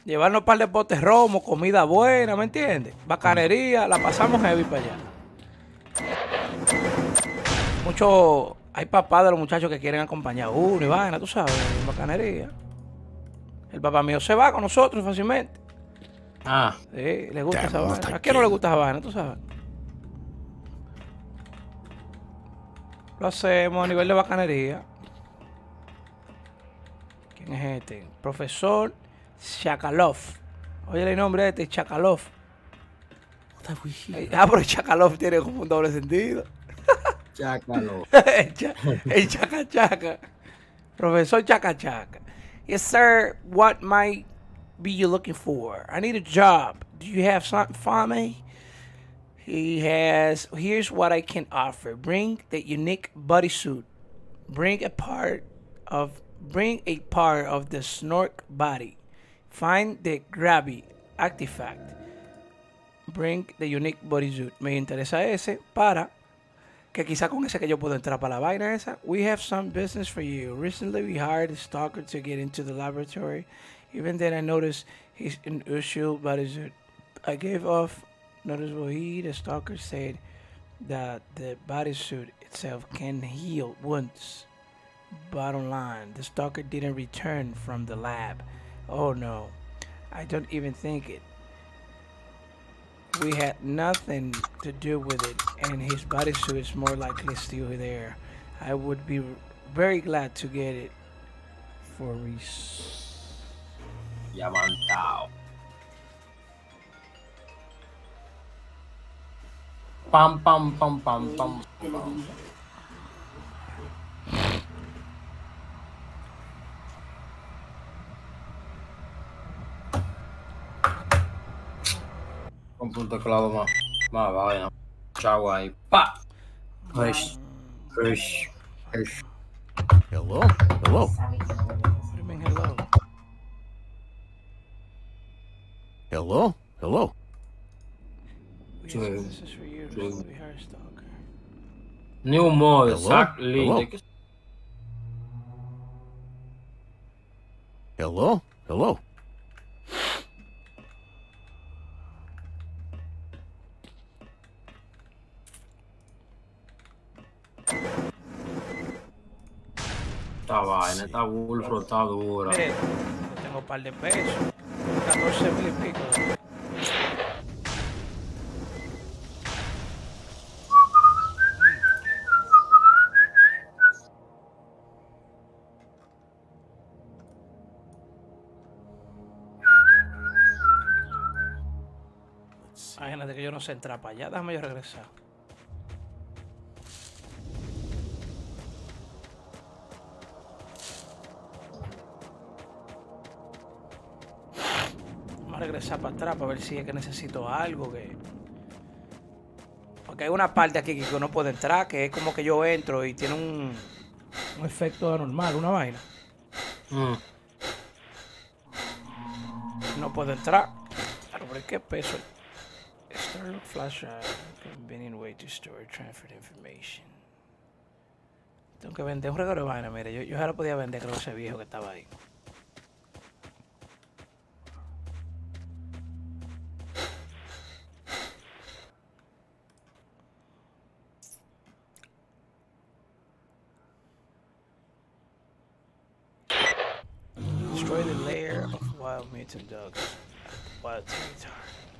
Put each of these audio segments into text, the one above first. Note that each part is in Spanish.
Llevarnos un par de potes romo, comida buena, ¿me entiendes? Bacanería, la pasamos heavy para allá. Hay papás de los muchachos que quieren acompañar a uno y vaina, tú sabes, en bacanería. El papá mío se va con nosotros fácilmente. Ah. Sí, le gusta esa vaina. ¿A quién no le gusta esa vaina, tú sabes? Lo hacemos a nivel de bacanería. ¿Quién es este? Profesor Shakalov. Oye el nombre de este, Shakalov. Pero Shakalov tiene como un doble sentido. Chácalo. El Chaka Chaka. Profesor Chaka Chaka. Yes, sir. What might be you looking for? I need a job. Do you have something for me? Here's what I can offer. Bring the unique bodysuit. Bring a part of the snork body. Find the grabby artifact. Bring the unique bodysuit. Me interesa ese para que quizá con ese que yo puedo entrar para la vaina esa. We have some business for you. Recently we hired a stalker to get into the laboratory. Even then I noticed his unusual bodysuit. I gave off noticeable heat. The stalker said that the bodysuit itself can heal wounds. Bottom line, the stalker didn't return from the lab. Oh no, I don't even think it. We had nothing to do with it, and his bodysuit is more likely still there. I would be very glad to get it for Llamantao. Pam, pam, pam, pam, pam, pam. Con punto clavo más vaina. Chau ahí. Pa. Hush. Hush. Hush. Hello? Hello? What do you mean hello? Hello? Hello? Yes, this is for you. We hired a stalker. New mode, Hello? exactly. Hello? Hello? Hello? Esta vaina, esta Wolfro está dura. Mire, yo tengo un par de pesos. 14,000 y pico. Imagínate que yo no sé entrar para allá. Déjame yo regresar. Vamos a regresar para atrás para ver si es que necesito algo. Porque hay una parte aquí que uno puede entrar, que es como que yo entro y tiene un efecto anormal, una vaina. No puedo entrar. Claro, pero ¿qué peso? Starlock flash drive, convenient way to store transfer information. Tengo que vender un regalo de vaina, mire, yo ahora podía vender, creo, ese viejo que estaba ahí. Destroy the lair of wild mutant dogs. Wild territory.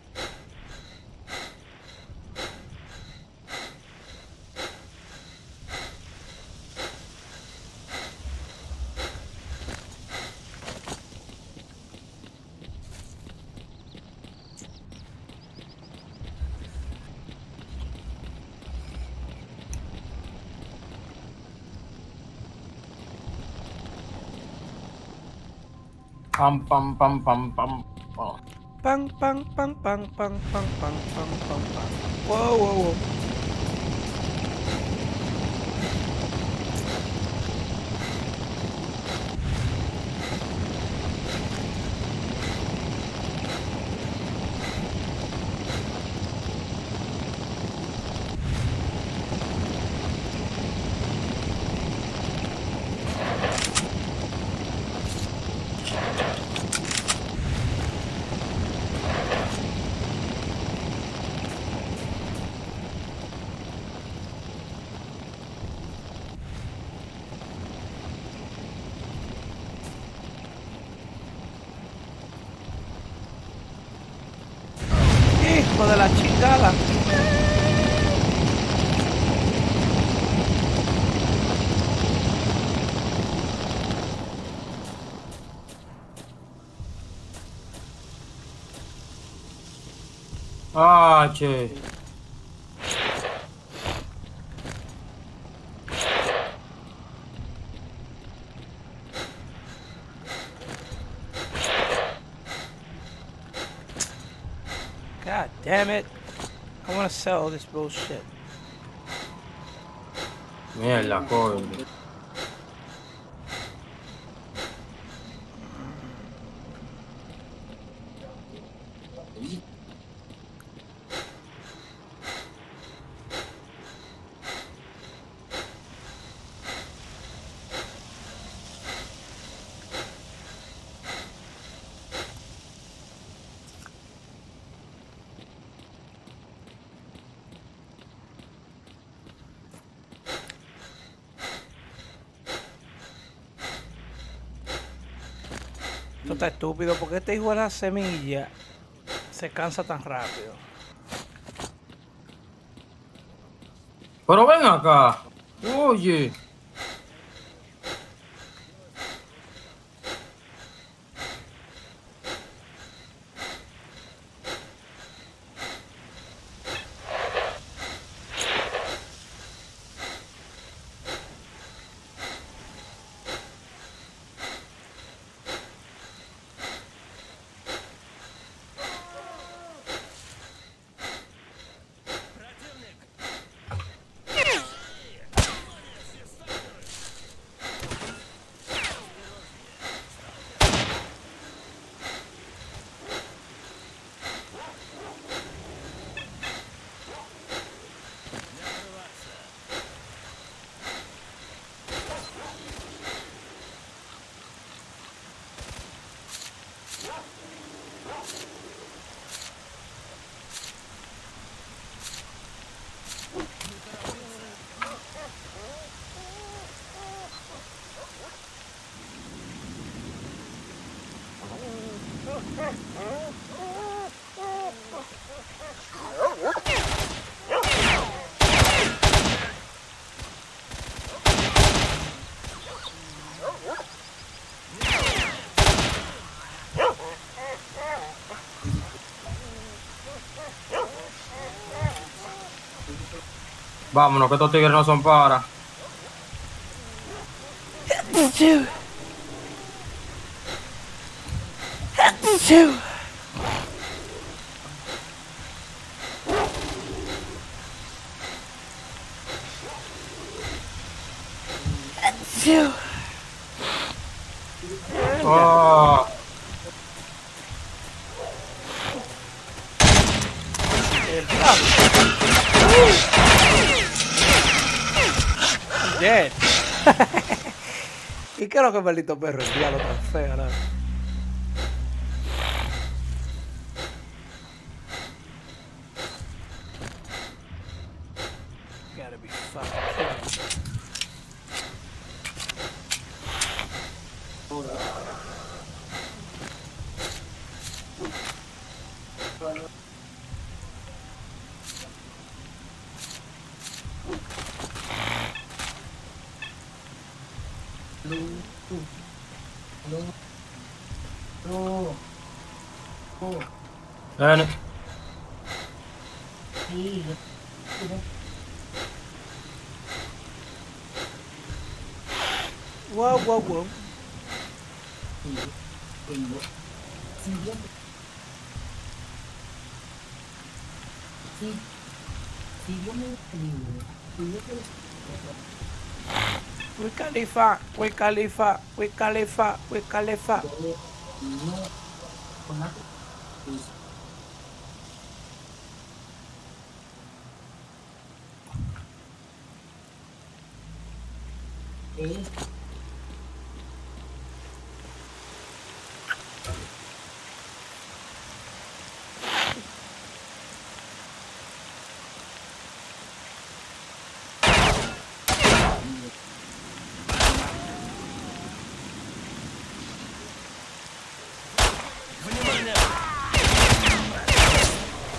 Pam, pam, pam, pam, pam, pam. Pam, pam, pam, pam, pam, pam, pam, pam, pam, pam. Wow, wow, wow. escala. Ah, che. God damn it. I want to sell this bullshit. Mierda, coño. Esto está estúpido. ¿Por qué este hijo de la semilla se cansa tan rápido? Pero ven acá. Oye. Vámonos, que estos tigres no son para. Oh. Dead. ¿Y qué es lo que maldito perro? El diablo tan feo, ¿no? Gotta be fucking kidding me. Ven. Wow, wow, wow. Wiz Khalifa, Wiz Khalifa, Wiz Khalifa, Wiz Khalifa.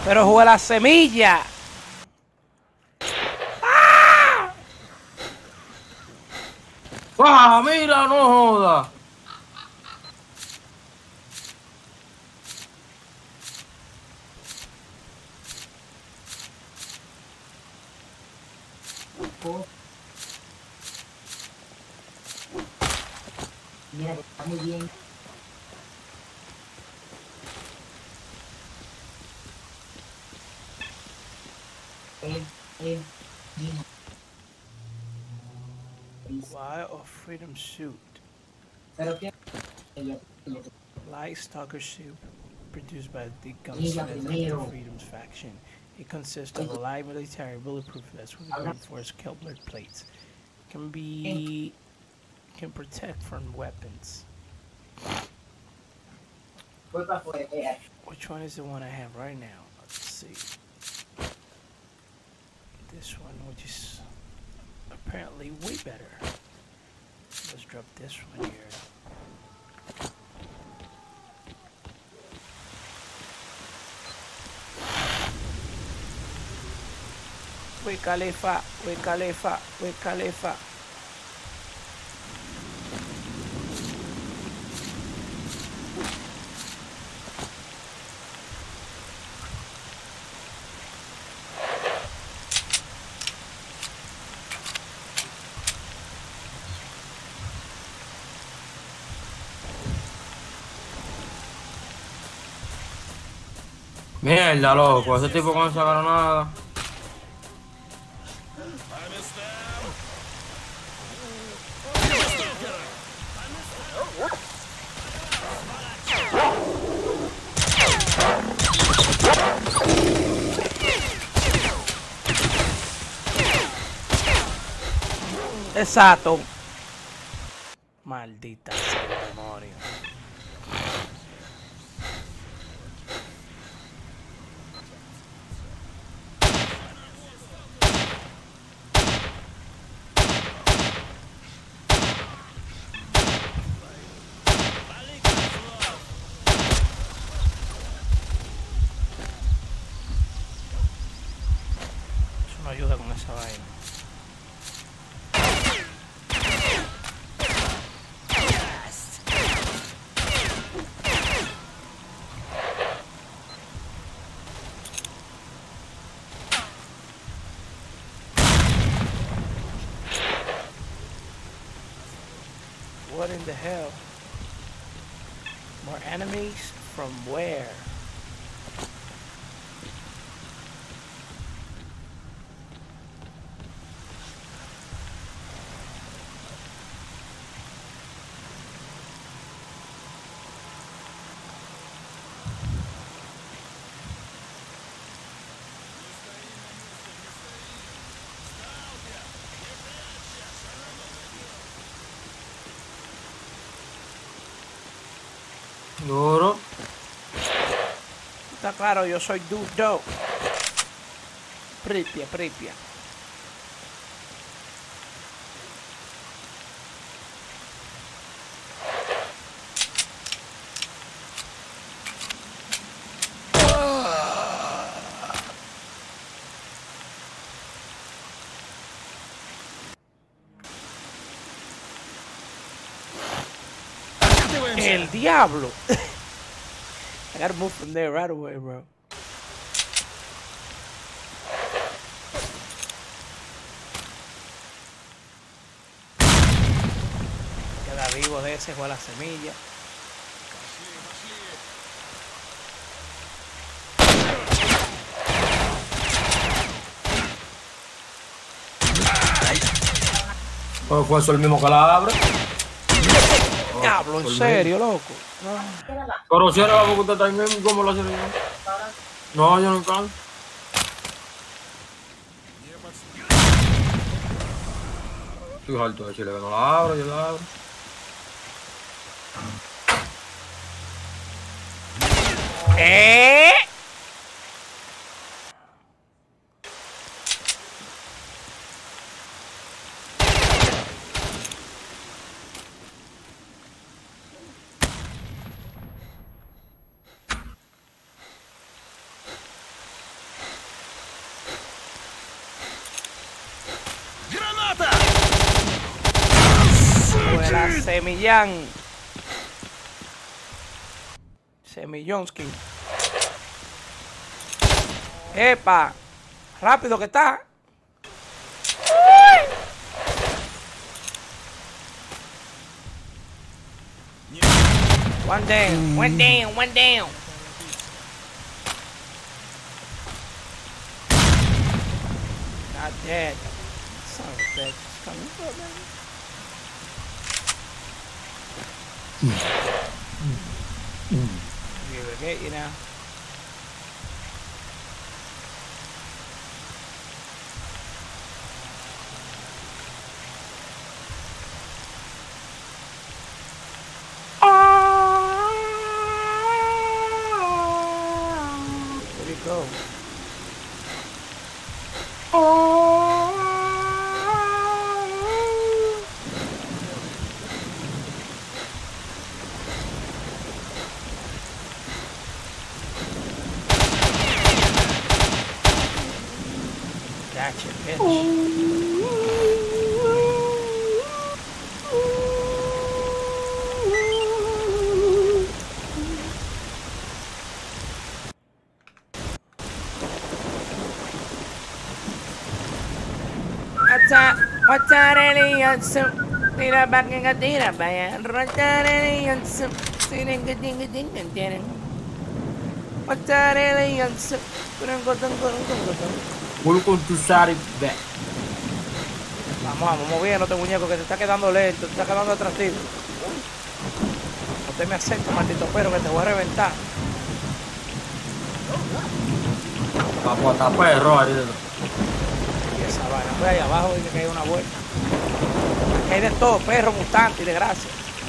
Pero jugué la semilla. ¡Ah, mira, no joda! Mira, que está muy bien. Eh, Why of Freedom Suit. pero qué. Light Stalker suit produced by the Mira, Gunsmith of the primero. Freedom's faction. It consists of a light military bulletproof vest with reinforced Kevlar plates. Can protect from weapons. Voy para afuera. Which one is the one I have right now? Let's see. This one, which is apparently way better. Let's drop this one here. We Khalifa, we Khalifa, we Khalifa. Mierda, loco, ese tipo con esa granada. Exacto. Maldita sea, demonio. Eso no ayuda con esa vaina. What in the hell? More enemies? From where? Duro. Está claro, yo soy Dudo. Pripia, Pripia. El diablo. I gotta move from there right away, bro. Queda vivo de ese con la semilla. ¿O fue eso el mismo que la abre? Diablo, en serio, loco. Pero si era la boca usted también, ¿cómo lo hace? No, yo no canto. Estoy harto de decirle que no la abro, yo la abro. ¿Eh? Semillán. Semillonsky. ¡Epa! ¡Rápido que está! One down, one down, one down. Not dead. Son of a bitch. It's coming for me. You will get you now. Where'd he go? Gotcha, bitch. What's that alien soup? Tira back and a tira by what's that alien soup? Sitting a ding a ding and ding. What's that alien soup? Welcome to Sari back. Vamos moviéndote, muñeco, que te está quedando lento, te está quedando atractivo. No te me acerques, maldito perro, que te voy a reventar. Vamos a estar perro ahí. Y esa vaina, voy ahí abajo y que hay una vuelta. Aquí hay de todo, perro, mutante y de gracia.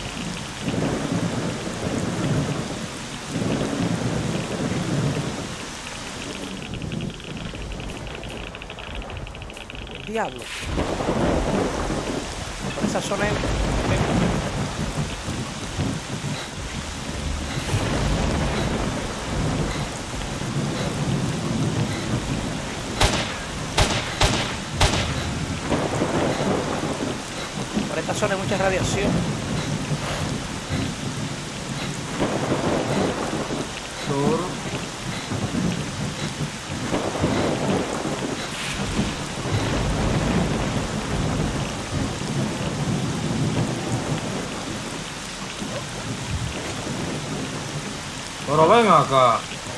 El diablo. Por esa zona es... Por esta zona hay mucha radiación. Toro. Pero ven acá.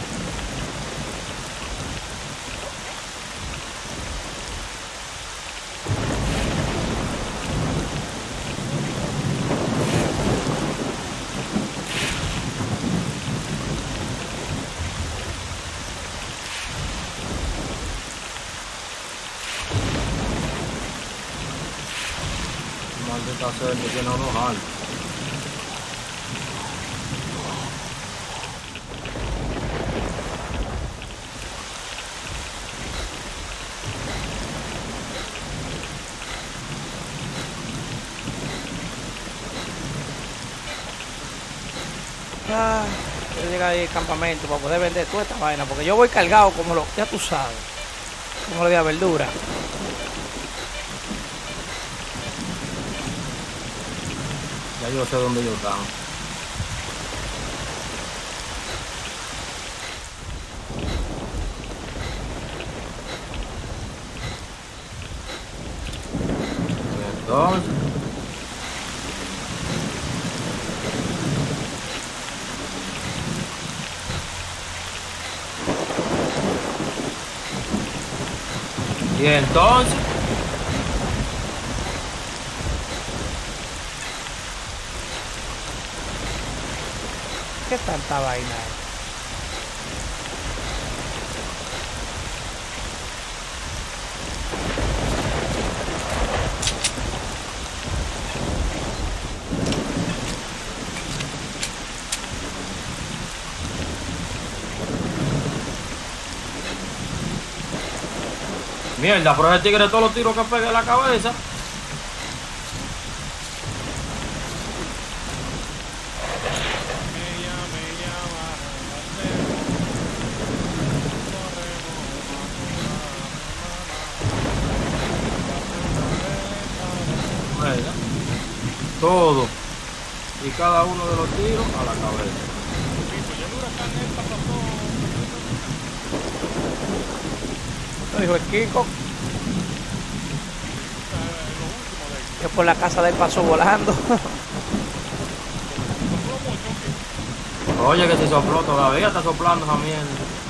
Maldita sea, que tiene unos altos. Quiero llegar ahí al campamento para poder vender toda esta vaina, porque yo voy cargado como lo, ya tú sabes, como lo de la verdura. Ya yo sé dónde ellos están. Entonces, y entonces, ¿Qué tanta vaina es? mierda, pero ese tigre todos los tiros que pegue en la cabeza. todo. Y cada uno de los tiros a la cabeza. Sí, pues ya el huracán esta pasó. Lo dijo el Kiko, Lo último de ahí. que por la casa de él pasó volando. Sopló mucho, ¿qué? Oye, que se sopló todavía, está soplando esa mierda.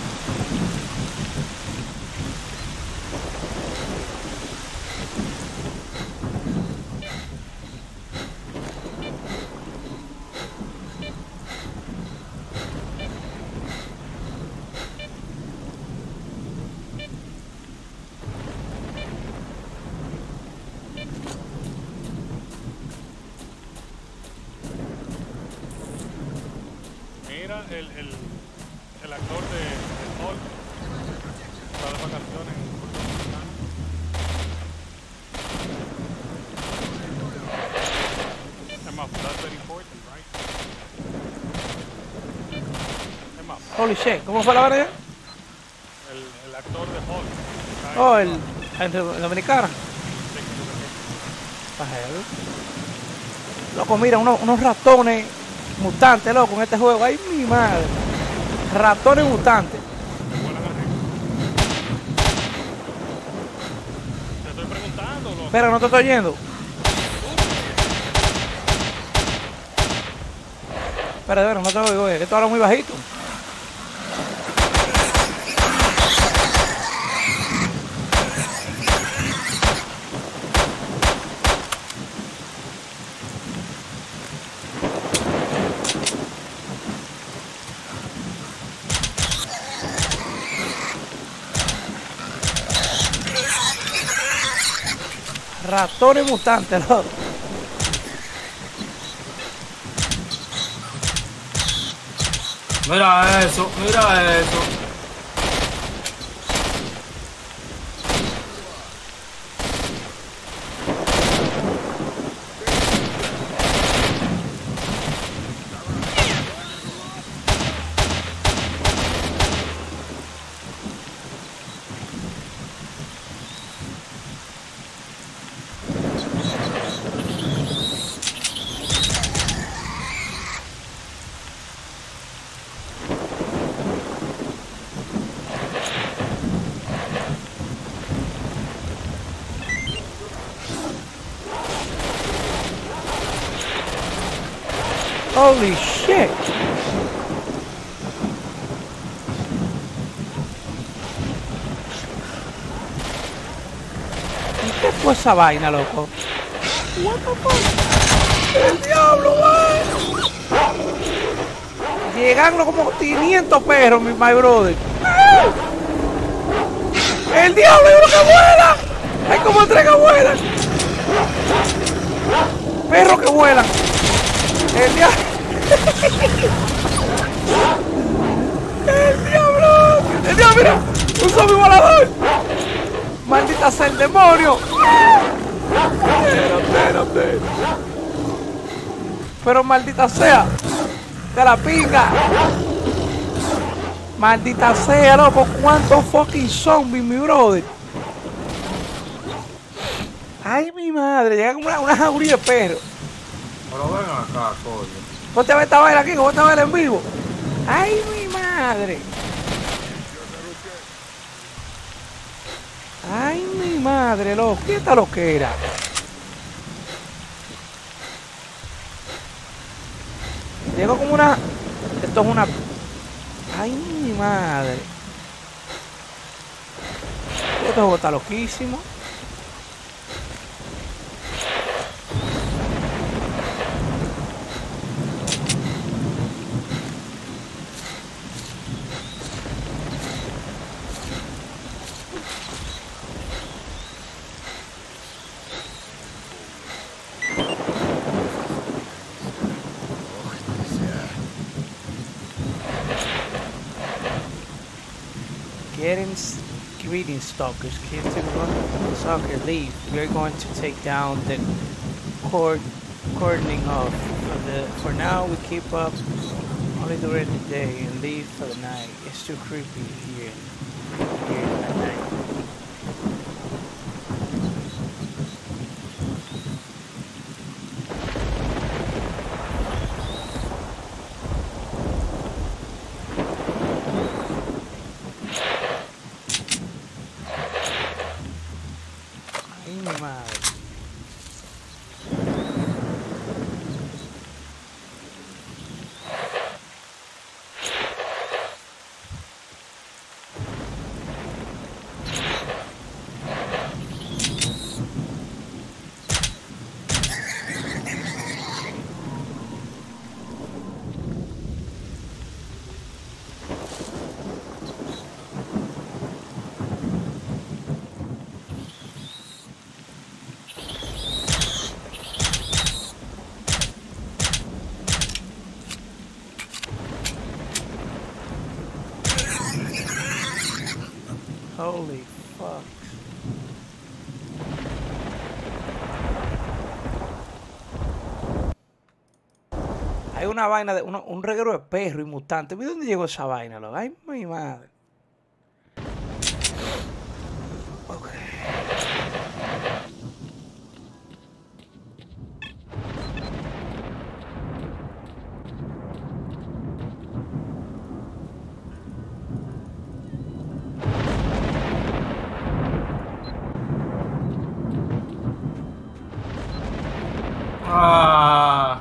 Mira, el actor de Hulk está de vacaciones en República Dominicana. Emma, that's very important, right? Emma, Holy shit, ¿cómo fue la verdad? el actor de Hulk. está en- Oh, el dominicana. Loco, mira, unos ratones mutantes, loco, en este juego. Ay, mi madre. Ratones mutantes. Te vuelan arriba. Te estoy preguntando, loco. Espera, no te estoy oyendo. Espera, no te oigo, que esto habla muy bajito. Ratones mutantes, loco. Mira eso, mira eso. Holy shit. ¿Y qué fue esa vaina, loco? What the fuck? ¡El diablo, güey! Llegaron como 500 perros, my brother. ¡Ah! ¡El diablo, hay uno que vuela! ¡Hay como 3 que vuelan! ¡Perros que vuelan! ¡El diablo! ¡El diablo! ¡El diablo, mira! ¡Un zombie volador! ¡Maldita sea el demonio! Espérate. Pero maldita sea, de la pinga. Maldita sea, loco, cuántos fucking zombies, mi brother. Ay, mi madre, llega como una jauría de perros. Pero ven acá, coño. Ponte a ver esta vaina aquí, ponte a ver en vivo. Ay, mi madre. Ay, mi madre, loco, ¿qué tal lo que era? Llegó como una... Esto es una... Ay, mi madre. Este juego está loquísimo. Greetings, stalkers. Kids to run. Stalker, leave. We're going to take down the cordoning off. For now, we keep up only during the day and leave for the night. It's too creepy here at night. Holy fuck. Hay una vaina de un reguero de perro y mutante. ¿De dónde llegó esa vaina, loco? Ay, mi madre. Ok. Ah.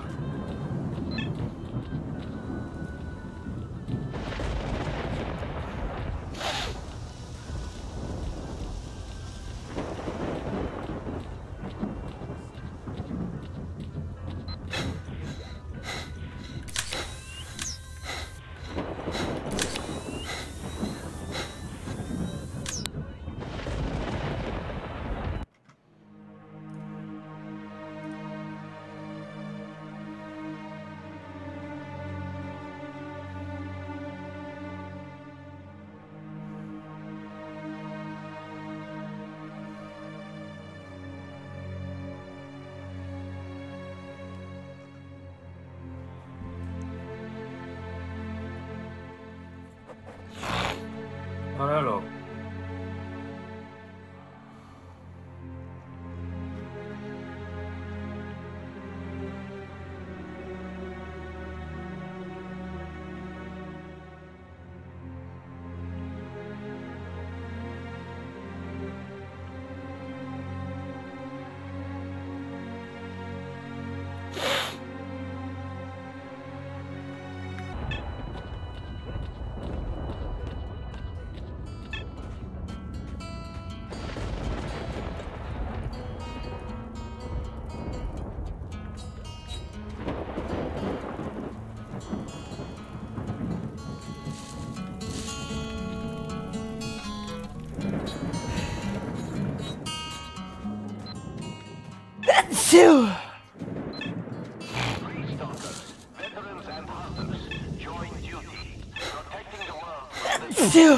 Óralo. Phew. Phew.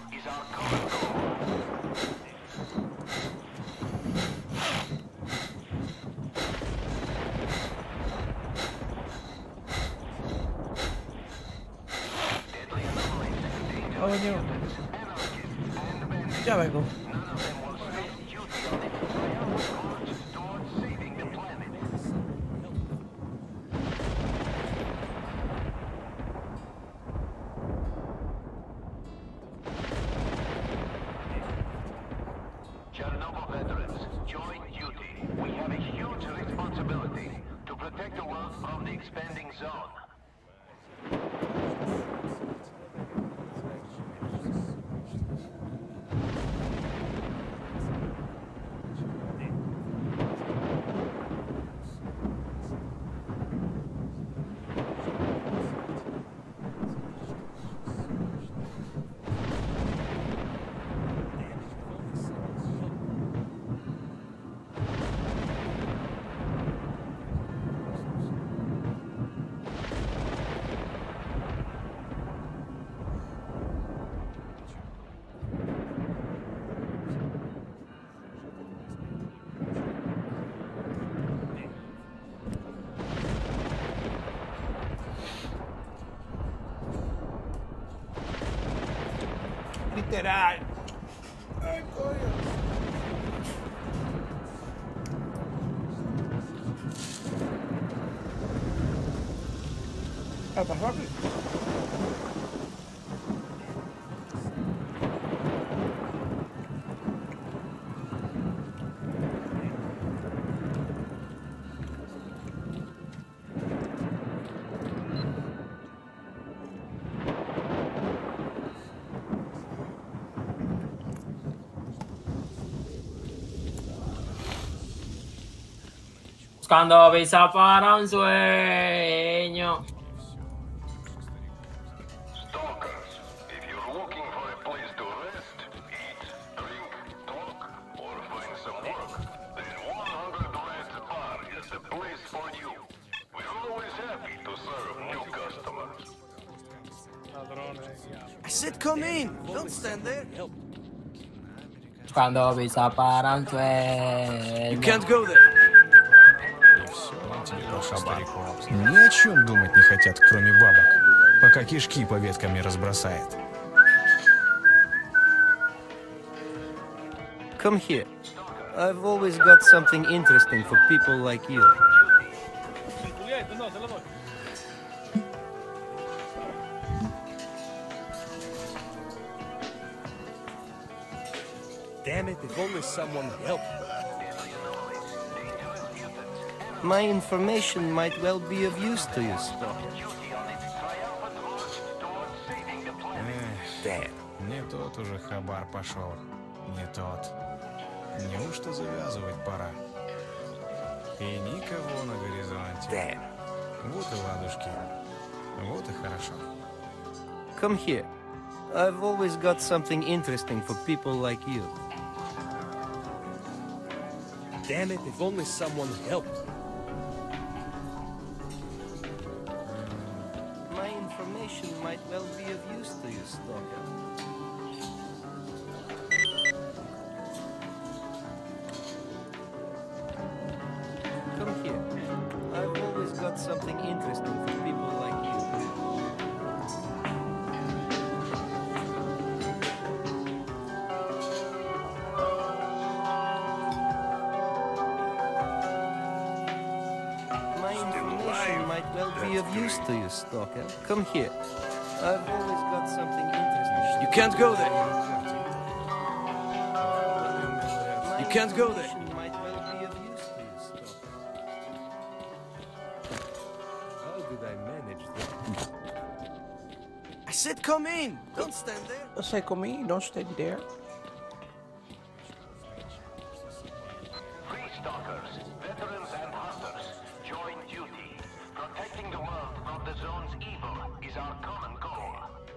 Coño. Ya vengo. Chernobyl veterans, join duty. We have a huge responsibility to protect the world from the expanding zone. Literal. Ay, coño. ¿Qué pasó aquí? Buscando visa para un sueño. Stalkers, if you're looking for a place to rest, eat, drink, talk, or find some work, then 100 Reds Bar is the place for you. We're always happy to serve new customers. Ladrones, ya. I said come in. Don't stand there. Help. Cuando visa para un sueño. You can't go there. Тебе про хабар. Ни о чем думать не хотят, кроме бабок, пока кишки по веткам не разбросает. Come here. I've always got something interesting for people like you. Juliette, no, te lo doy. Damn it, if only someone helped. My information might well be of use to you, Stalker. Damn. Не тот уже хабар пошел. Не тот. Неужто завязывать пора? И никого на горизонте. Damn. Вот и ладушки. Вот и хорошо. Come here. I've always got something interesting for people like you. Damn it, if only someone helped. My information might well be of use to you, Stalker. Come here. I've always got something interesting for people like you. My information might well be of use to you, Stalker. Come here. I've always got something interesting. You can't go there. You can't go there. Might well be of use to you, Stalker. How did I manage that? I said come in. Don't stand there. Don't say come in, don't stay there. Free stalkers, veterans and hunters, join duty. Protecting the world from the zone's evil is our common goal.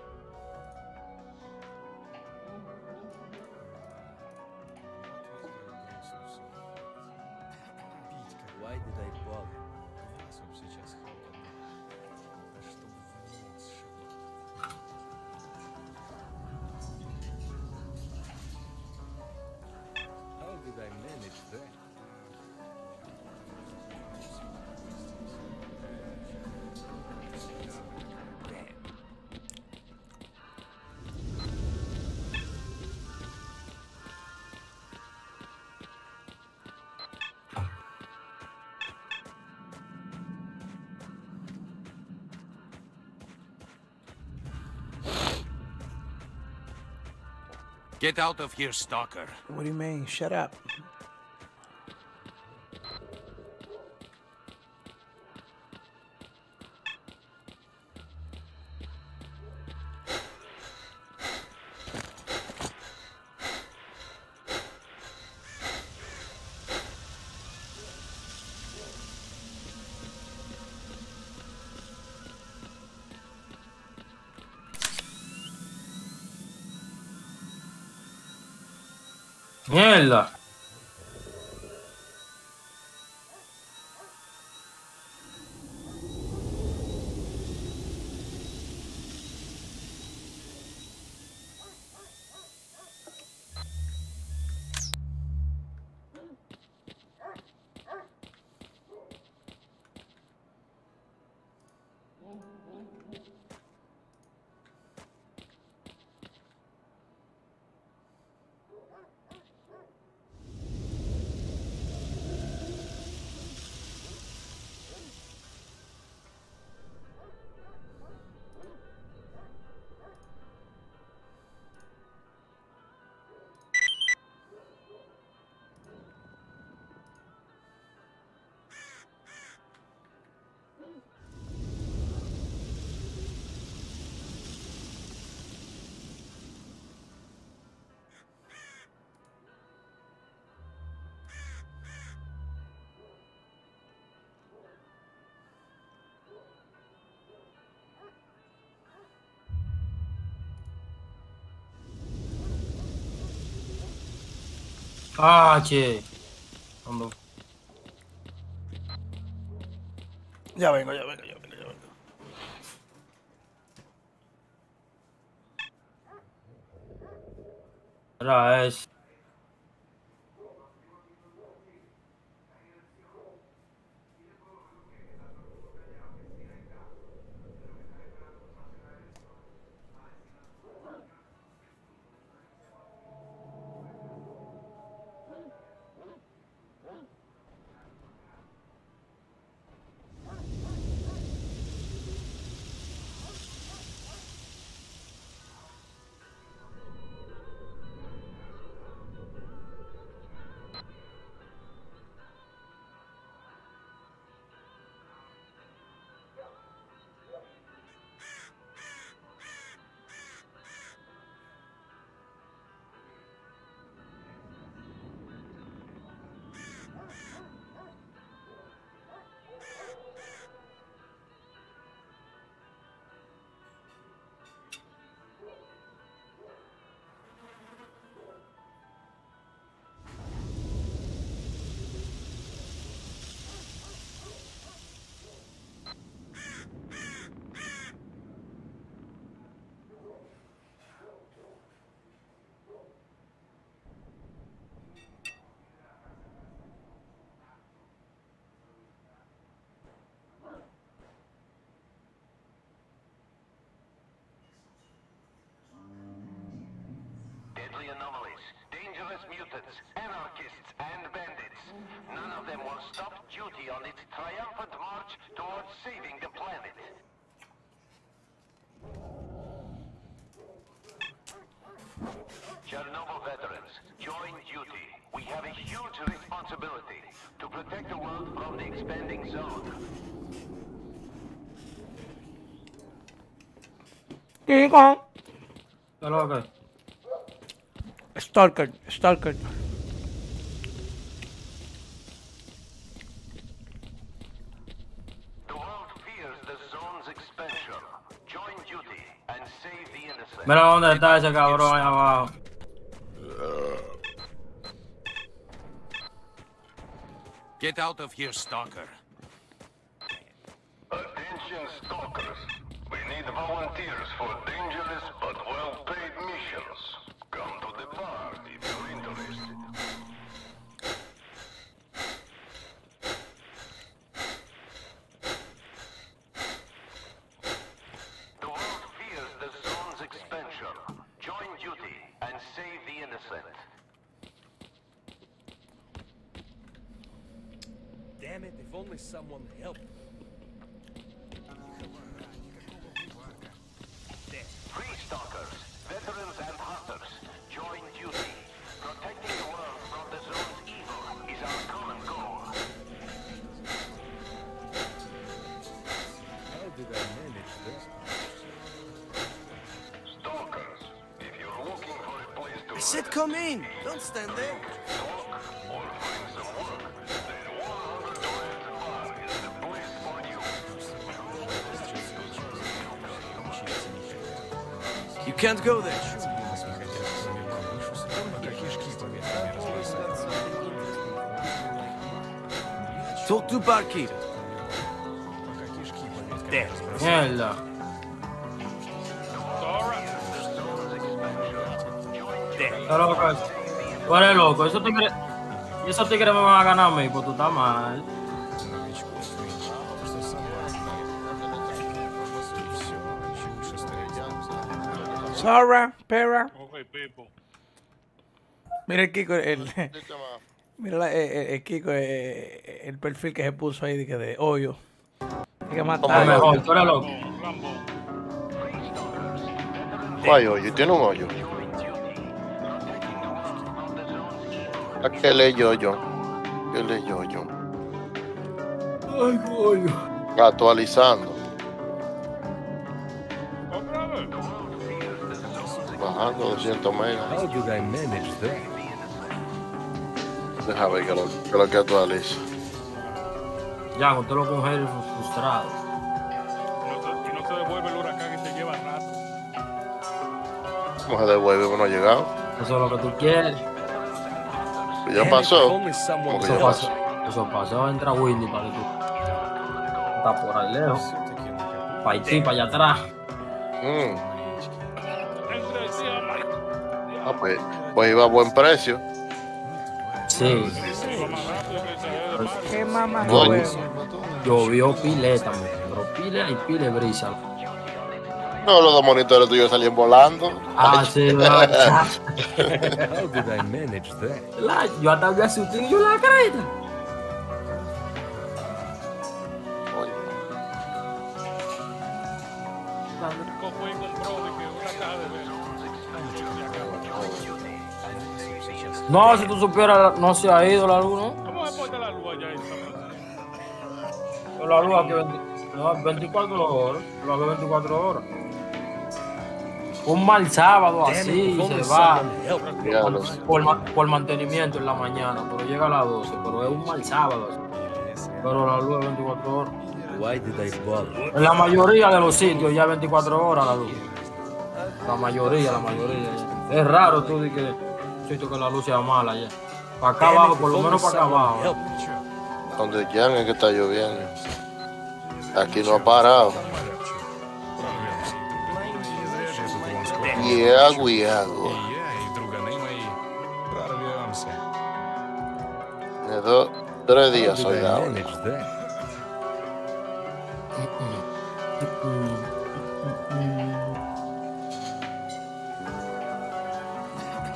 Why did I bother? How did I manage that? Get out of here, stalker. What do you mean? Shut up. Mierda. Ah, che. Ando. Ya vengo, ya vengo, ya vengo, ya vengo. Era es. mutants, anarchists, and bandits. None of them will stop duty on its triumphant march towards saving the planet. Chernobyl veterans, join duty. We have a huge responsibility to protect the world from the expanding zone. Chico. ¿Qué es lo que? Stalker, Stalker. The world fears the zone's expansion. Join duty and save the innocent. Mira dónde está ese cabrón ahí abajo. Get out of here, Stalker. Attention stalkers. We need volunteers for dangerous but well-paid missions. Come to the bar if you're interested. The world fears the zone's expansion. Join duty and save the innocent. Damn it, if only someone helped. Free stalkers, veterans and hunters, join duty. Protecting the world from the zone's evil is our common goal. How did I manage this? Stalkers, if you're looking for a place to I said come in! Don't stand there! talk or find some work, then 100 Rand Bar is the place for you. You can't go there! Talk to barkeep. There. Mierda. Está loco. Tú eres loco. Esos tigres me van a ganar a mí, pues tú estás mal. Новичков меньше, что сама знает. Все, еще шестеря. Sarah, Pera. Okay, people. Mira el Kiko, mira el Kiko, el perfil que se puso ahí de hoyo. Hay que Es matar. mejor, tú eres loco. Rambo. ¿Cuál hoyo? ¿Tiene un hoyo? ¿Qué le yo? ¿Qué le yo? Ay, coño. Actualizando. Otra vez. Bajando 200 megas. How did I manage that? Deja ver que lo que actualiza. Ya, usted lo coge frustrado. Y no se devuelve el huracán y se lleva rato. ¿Cómo se devuelve? No ha llegado. Eso es lo que tú quieres. Ya Damn it, pasó. if only someone ¿Cómo que Eso ya helped. pasó. pasó? Eso pasó. Entra Winnie para que tú. Está por ahí lejos. Все-таки накопил. Para Haití, para allá atrás. Mm. Entre sí, hombre. Ah, pues iba a buen precio. Sí. Iba más rápido que el de Mario. Qué mamá Coño. huevo. Llovió pileta, pero pile y pile brisa. No, los dos monitores tuyos salían volando. Ah, sí, la, How did I manage that? yo hasta vi a su tío y yo la careta. Coño. Fue y compró de que una caja de besos. No, si tú supieras, no se ha ido la luz, ¿no? ¿Cómo se porta la luz allá en San Francisco? Pero la luz aquí 24 horas. La luz 24 horas. Un mal sábado Damn it, así if only se va someone helped. Ya lo sé. por mantenimiento en la mañana, pero llega a las 12, pero es un mal sábado así. Pero la luz es 24 horas. Why did I bother? En la mayoría de los sitios ya 24 horas la luz. La mayoría. Es raro tú de que un sitio que la luz sea mala ya. Para acá Damn it, abajo, if por lo only menos para acá someone abajo. helped. Donde quieran es que está lloviendo. Aquí no ha parado. Прорвемся. Не зря же я тут вон сколько. Ягу. И я, и друганы мои. Прорвемся. De 2, 3 How días did soy I dado. manage that?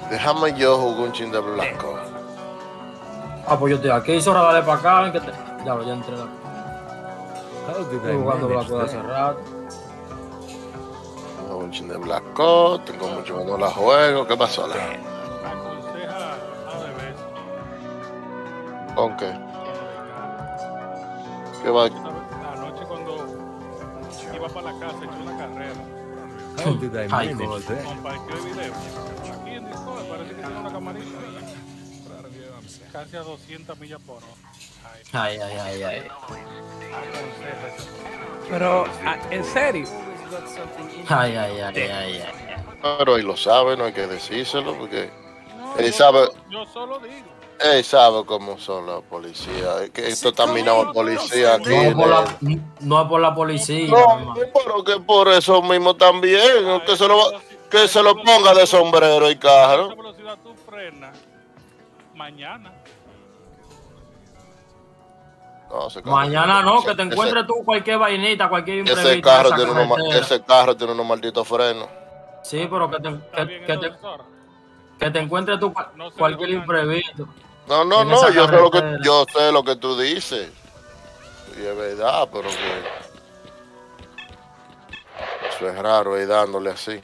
Déjame yo jugar un chin de blanco. Ah, pues yo estoy aquí, Zorra, dale para acá, ven que te... Ya lo, ya entré. How did Estoy I jugando manage Black hace that? rato. Tengo un chin de blanco. Tengo mucho que no la juego. ¿Qué pasó? Aconseja a bebés ¿Con qué? cuando venga. ¿Qué va? Anoche cuando iba para la casa, hecho una carrera. How did I Ay, manage joder. that? Compartió el video. Aquí en Discord parece que tiene una camarita. Casi a 200 millas por hora. Ay, ay, ay, ay. Aconseja eso. Pero, en serio. Always got something in Ay, ay, ay, ay, ay. Pero él lo sabe, no hay que decírselo porque No, él sabe, yo solo digo. él sabe cómo son los policías. Es que esto está minado policía aquí. No es por la, no es por la policía, No, hermano. pero que por eso mismo también, ¿no? Que se lo ponga de sombrero y A carro. esa velocidad tú frenas mañana. No, ese carro- Mañana no, que te ese- encuentres tú cualquier vainita, cualquier imprevisto. Ese carro, en esa tiene unos, carretera. ese carro tiene unos malditos frenos. Sí, pero que te, Está bien, entonces, Zorra. que te encuentres tú No se cualquier dijo nada. imprevisto. No, no, En no, esa yo carretera. sé lo que tú dices. Y es verdad, pero que eso es raro ir dándole así.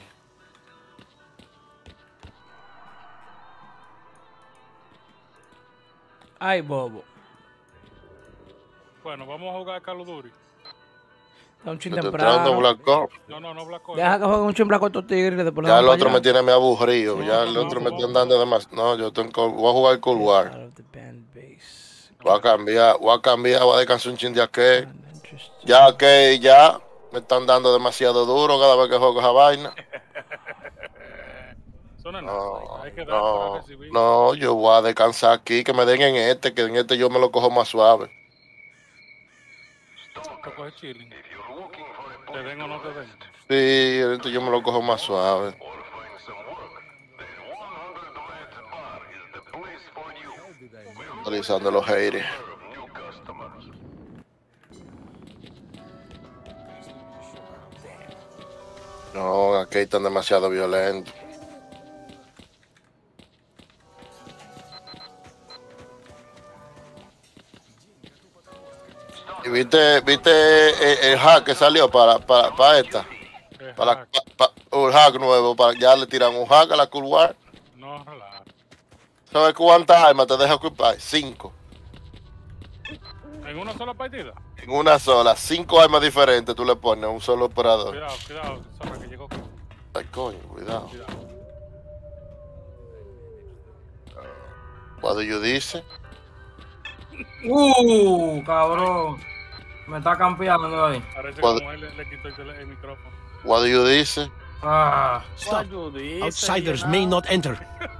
Ay, bobo. Bueno, vamos a jugar Call of Duty. Está un chin Yo estoy entrando temprano. Black Ops. No, Black Ops. Deja que juegue un chin blanco estos tigres y después Ya el vamos otro para me tiene me aburrido. No, Ya el no, otro no, me no. tiene dando demasiado. No, yo tengo, voy a jugar Cold allá. War. Out of the band base. Voy a cambiar, voy a descansar un chin de aquel. Interesting. Ya que ya me están dando demasiado duro cada vez que juego esa vaina. Eso no es nada. No, Hay que dar para no, recibir. no, yo voy a descansar aquí, que me den en este, que en este yo me lo cojo más suave. Te coges chilling. Te den o no te den. Sí, en este yo me lo cojo más suave. Utilizando los haters. No, aquí están demasiado violentos. ¿Y viste el hack que salió para esta? Un hack nuevo, ya le tiran un hack a la Cool War. No, relaja. ¿Sabes cuántas armas te deja ocupar? 5. ¿En una sola partida? En una sola, 5 armas diferentes tú le pones a un solo operador. Cuidado, Zorra, que llegó. Ay, coño, cuidado. Cuidado. What do you dice? Cabrón. Me está campeando ahí. Parece que Cuando- como él le quitó el micrófono. What do you dice? Ah, Stop. Outsiders may not enter.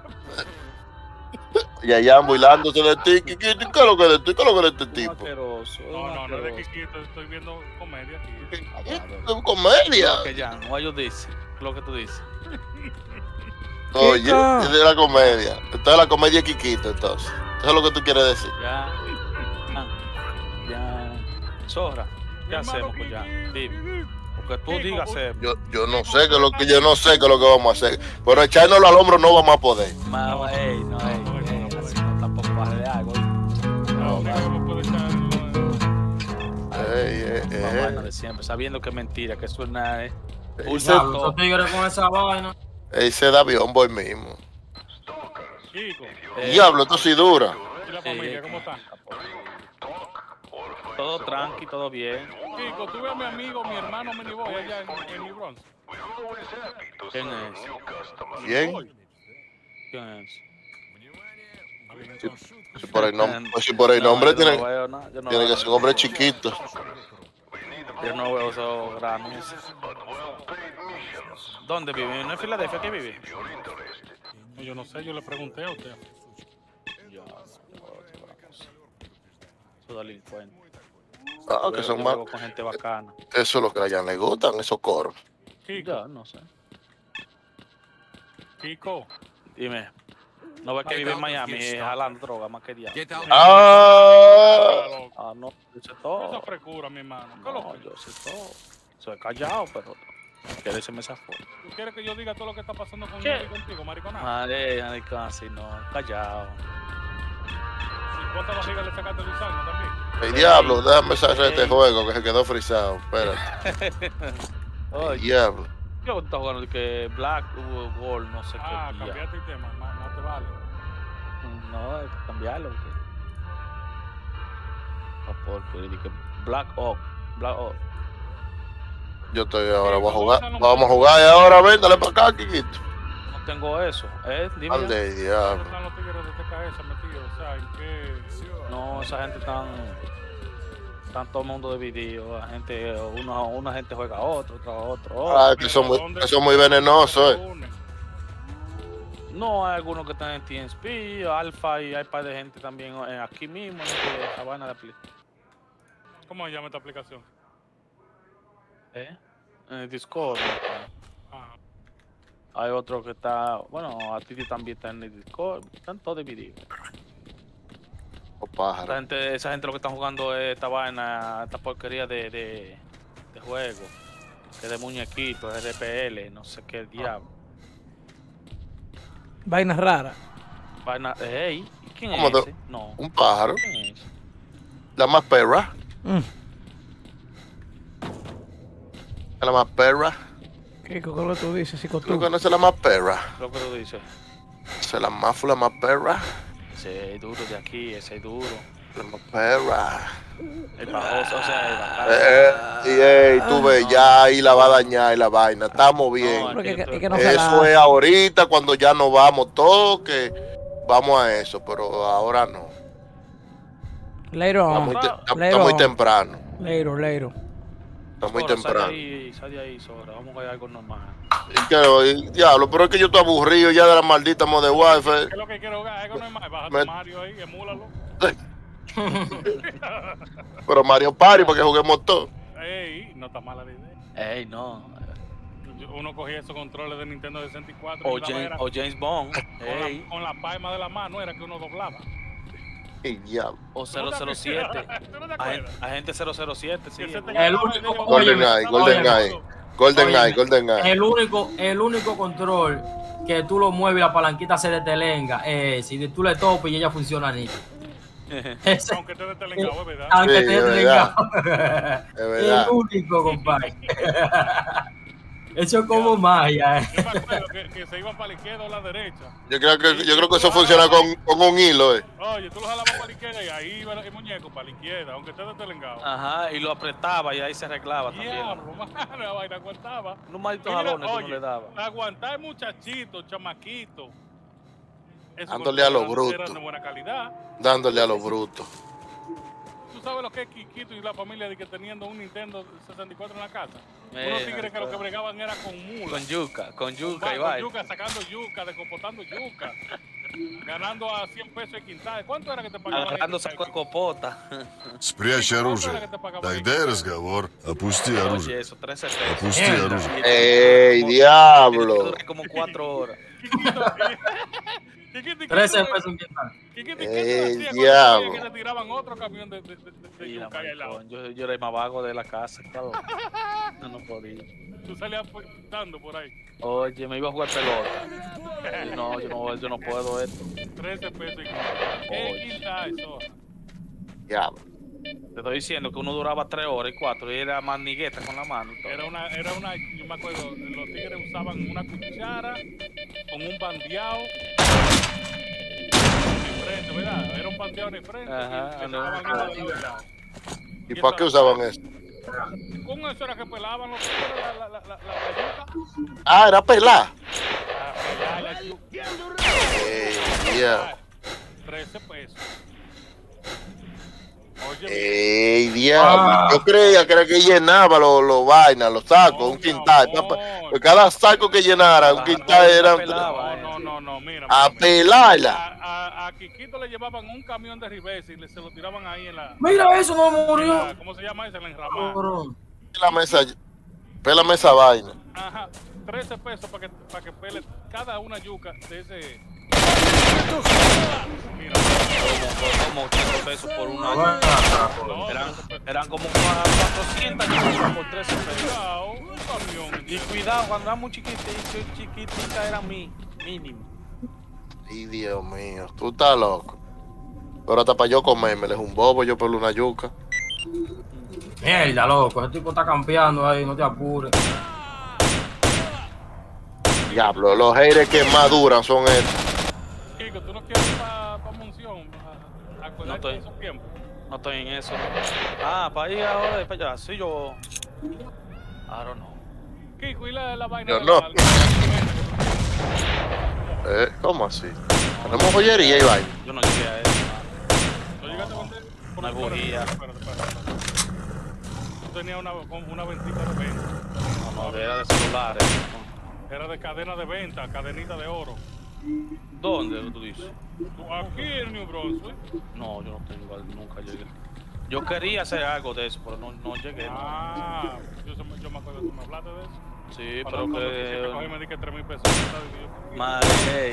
Y allá burlándose de ti. ¿Qué es lo que de ti? ¿Qué es lo que de este tipo? No es de Kikito, estoy viendo comedia aquí. ¿Qué comedia? Que ya, what you dice, lo que tú dices. Oye, Kiko. es de la comedia. Esto es la comedia de Kikito, entonces. Eso es lo que tú quieres decir. Ya. Ya. Zorra, ¿qué Mi hermano hacemos pues ya? Kiki. Dime. Porque tú Kiko, digas hacemos. Yo no sé qué es lo que yo no sé qué es lo que vamos a hacer. Pero echárnoslo al hombro no vamos a poder. No, ey, así no tampoco baje de algo. No, no puede echar. La vaina de siempre, sabiendo que es mentira, que eso es nada. diablo, esos tigres con esa vaina. Ese da avión voy mismo. Kiko, Diablo, esto sí dura. ¿y la familia cómo está? Todo tranqui, todo bien. Kiko, tú ves a mi amigo, mi hermano Manny Boy allá en New Bronx. ¿Quién es? ¿Quién? ¿Quién es? Si por el nombre, pues si por el nombre yo tiene, no veo nada, yo no tiene que veo ser un hombre chiquito. Yo no veo esos grandes. ¿Dónde vive? ¿No en Filadelfia que vive? Yo no sé, yo le pregunté a usted. Yo no, esos delincuentes. Ah, que son más. Con gente bacana. Eso es lo que a ella le gustan, esos coros. Kiko, Yo no sé. Kiko, Dime. No ves que vive en Miami jalando droga más que diablo. Get out. Ah, loco. Ah, no, yo sé Esa todo. frescura, mi hermano. ¿Qué No, loco? yo sé todo. Soy callado, pero quede se me zafó. ¿Tú quieres que yo diga todo lo que está pasando con ¿Qué? él y contigo, maricona? Madre, casi no, callado. ¿Y cuántas barrigas le sacaste a Luisano también? El diablo, déjame sacar este juego que se quedó frisado. Espérate. Oye, Diablo. yo estaba jugando de que Black Wall, no sé qué. Cambiaste el tema, más te vale. No, hay que cambiarlo. Porque de que Black Oak. Yo estoy ahora, voy a jugar. Vamos a jugar y ahora, ven, dale para acá, Kikito. No tengo eso. Dime. Ande, diablo. ¿Dónde están los tigres de TKS metidos? O sea, ¿en qué? No, esa gente están todo el mundo dividido. La gente, una gente juega a otro, otra a otro. Ah, que son muy venenosos, No, hay algunos que están en TNSP, Alpha, y hay un par de gente también aquí mismo en la vaina de aplicación. ¿Cómo se llama esta aplicación? En el Discord. Ah. Hay otro que está, bueno, a ti también está en el Discord, están todos divididos. Pájaro. Esa gente lo que están jugando es esta vaina, esta porquería de juego, que de muñequitos, RPL, no sé qué diablo. Vainas raras. Vaina, hey, ¿quién es ¿Cómo ese? No. Un pájaro. ¿Quién es ese? La más perra. La más perra. ¿Qué es lo que tú dices? ¿Tú conoces la más perra? Lo que tú dices. Esa es la más perra. Ese es duro de aquí, ese es duro. La más perra. El bajoso, o sea, el bacán. Tú ves, ya ahí la va a dañar la vaina. Estamos bien. No, Eso es ahorita cuando ya nos vamos todos, que vamos a eso, pero ahora no. Later on. Está muy temprano. Later. Está muy temprano. Sal de ahí, Sora. Vamos a ver algo normal. Diablo, pero es que yo estoy aburrido ya de la maldita Modern Warfare. ¿Qué es lo que quiero jugar? Algo normal. Bájate Mario ahí, emúlalo. Pero Mario Party para que juguemos todos. Ey, no está mala la idea. Ey, no. Uno cogía esos controles de Nintendo 64 o James Bond. Con la palma de la mano era que uno doblaba. O 007. Agente 007, sí. El único, GoldenEye. El único control que tú lo mueves y la palanquita se detelenga. Si tú le topas y ella funciona ni. Aunque te detelengado, es verdad. Aunque te detelengado. Es verdad. El único, compadre. Eso es como magia. Yo me acuerdo que se iban para la izquierda o la derecha. Yo creo que eso funciona con un hilo, Oye, tú lo jalabas para la izquierda y ahí iba el muñeco para la izquierda, aunque esté detelengado. Ajá, y lo apretaba y ahí se arreglaba también. Diablo, la vaina aguantaba. Unos malditos jalones que no le daba. Aguantar muchachitos, chamaquitos. Dándole a lo bruto. Eran de buena calidad. Dándole a lo bruto. ¿Tú sabes lo que es Kikito y la familia de que teniendo un Nintendo 64 en la casa? Unos tigres que lo que bregaban era con mulas. Con yuca y con yuca, sacando yuca, descopotando yuca. Ganando a 100 pesos de quintal. ¿Cuánto era que te pagaban? Agarrando saco de copota. Спрячь оружие. Тогда и разговор. Опусти оружие. Oye, eso, 13 pesos. Опусти оружие. ¡Ey, diablo! Como 4 horas. 13 pesos en quintal. ¡Ey, diablo! Que le tiraban otro camión de yuca ahí al lado. Yo era el más vago de la casa, claro. No podía. Tú salías dando por ahí. Oye, me iba a jugar pelota. Yo no puedo esto. 13 pesos y ¿qué quintal eso? Diablo. Te estoy diciendo que uno duraba 3 horas y 4 y era manigueta con la mano. Era una, yo me acuerdo, los tigres usaban una cuchara con un bandeado en frente, ¿verdad? Era un bandeado en frente. Ajá, ¿Y para qué usaban eso? Con eso era que pelaban los tigres la yuca. Ah, era pelar. La yuca. 13 pesos. ¡Ey, diablo! Yo creía que era que llenaba los vainas, los sacos, un quintal. Por cada saco que llenara, un quintal era. No, mira. A pelarla. A Kikito le llevaban un camión de reversa y se lo tiraban ahí en la. Mira eso, no murió. ¿Cómo se llama eso? En la enramada. Pélame esa vaina. Ajá, 13 pesos para que pele cada una yuca de ese. Mira, como 8 pesos por una. No, Eran Eran como 400 por 13 pesos. Cuidado, un camión. Y cuidado, cuando era muy chiquitita era mínimo. Ay, Dios mío, tú estás loco. Pero hasta para yo comerme, es un bobo, yo por una yuca. Mierda, loco, ese tipo está campeando ahí, no te apures. Diablo, los haters que más duran son estos. Kiko, ¿tú no quieres ir para Monción? A No estoy. de esos tiempos. No estoy en eso. Para ir ahora y para allá. Sí, yo. I don't know. Kiko, ¿y la vaina? Yo de no. la- ¿Cómo así? Tenemos joyería y vaina. Yo no llegué a eso. ¿No llegaste a vender? Una bujía. Espérate. Tú tenías una ventica de venta. No, era de celulares. Era de cadena de venta, cadenita de oro. ¿Dónde tú dices? Aquí en New Brunswick. No, yo no tengo, nunca llegué. Yo quería hacer algo de eso, pero no llegué. Ah, yo me acuerdo que tú me hablaste de eso. Sí, Cuando pero quisiste coger, me que... dije 3,000 pesos. Madre,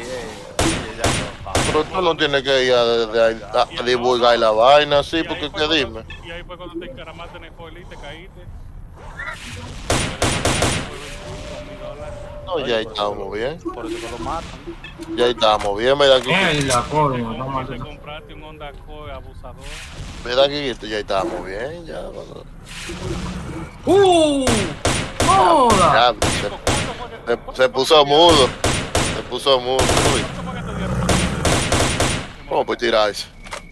Pero tú no tienes que ir a divulgar la vaina, sí, porque qué dime. Y ahí fue cuando te encaramaste en el foil y te caíste. No, ya estábamos bien. Por eso que lo matan. Ya estábamos bien, ¿verdad, Kiki? Mierda, coño, no Te mames. compraste un Honda Accord abusador. ¿Verdad, Kiki? Ya estábamos bien, ya. ¡Joda! Ya, se puso mudo. Se puso mudo. Uy. ¿Cómo puede tirarse?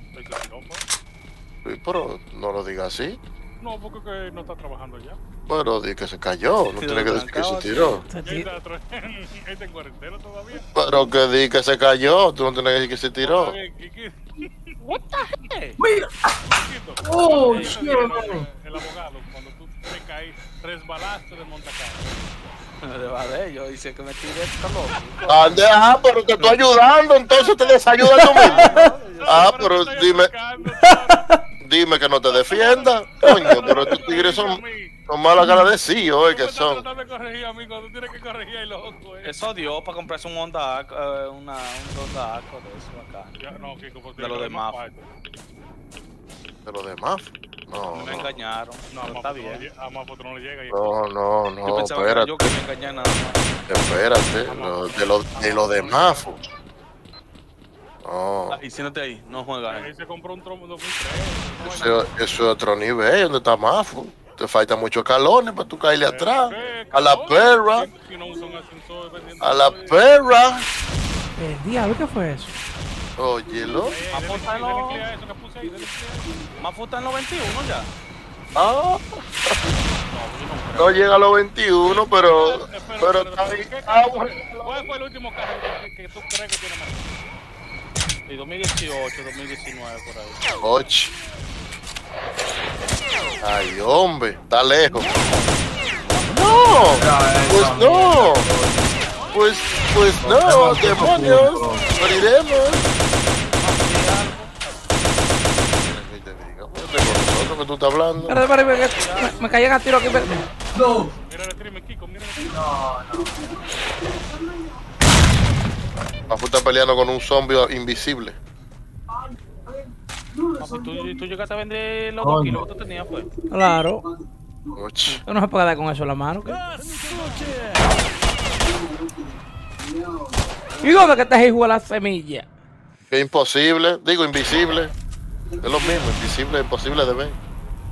Sí, pero no lo digas así. No, porque que no está trabajando ya. Pero di que se cayó, no tiene que decir que se tiró. Él está en cuarentena todavía. Pero que di que se cayó, tú no tienes que decir que se tiró. What the heck? Mira. Oh, shit, man. El abogado, cuando tú te caes, resbalaste de montacarga. De yo dice que me tiré, está loco. Ande, pero te estoy ayudando, entonces te desayudas tú mismo. Pero dime que no te defiendas. Coño, pero estos tigres son mal agradecidos, que son. Tú corregir, amigo, tú tienes que corregir ahí loco. Eso dio para comprarse un Honda, un Honda Accord de eso acá. Ya, no, Kiko, porque De lo demás. ¿De lo demás? No, Me engañaron. No, pero está bien. A Mafoto no le llega. No, Yo pensaba que era yo que me engañé nada más. Espérate, de lo demás. No. Y siéntate ahí, no juegas. Ahí se compró un trombo 2003. Eso es otro nivel, donde está Mafo. Te falta muchos calones para tú caerle atrás. A la perra. A la perra. El diablo, ¿qué fue eso? Óyelo. Mafuta en los 21 ya. Ah. No llega a los 21, pero está ahí. ¿Cuál fue el último carro que tú crees que tiene más? Y 2018, 2019 por ahí. 8. Ay, hombre, está lejos. No, pues no. Pues no, demonios. Moriremos. ¿Qué tú estás hablando? Espérate, me caí a tiro aquí. No. Mira el stream, Kiko, mira el stream. Mafu está peleando con un zombie invisible. ¿Tú llegaste a vender los 2 kilos que tú tenías, pues? Claro. Och. Tú no se puede dar con eso en la mano, ¿qué? ¿Y dónde que está hijo de la semilla? Que imposible, digo invisible. Es lo mismo, invisible, imposible de ver.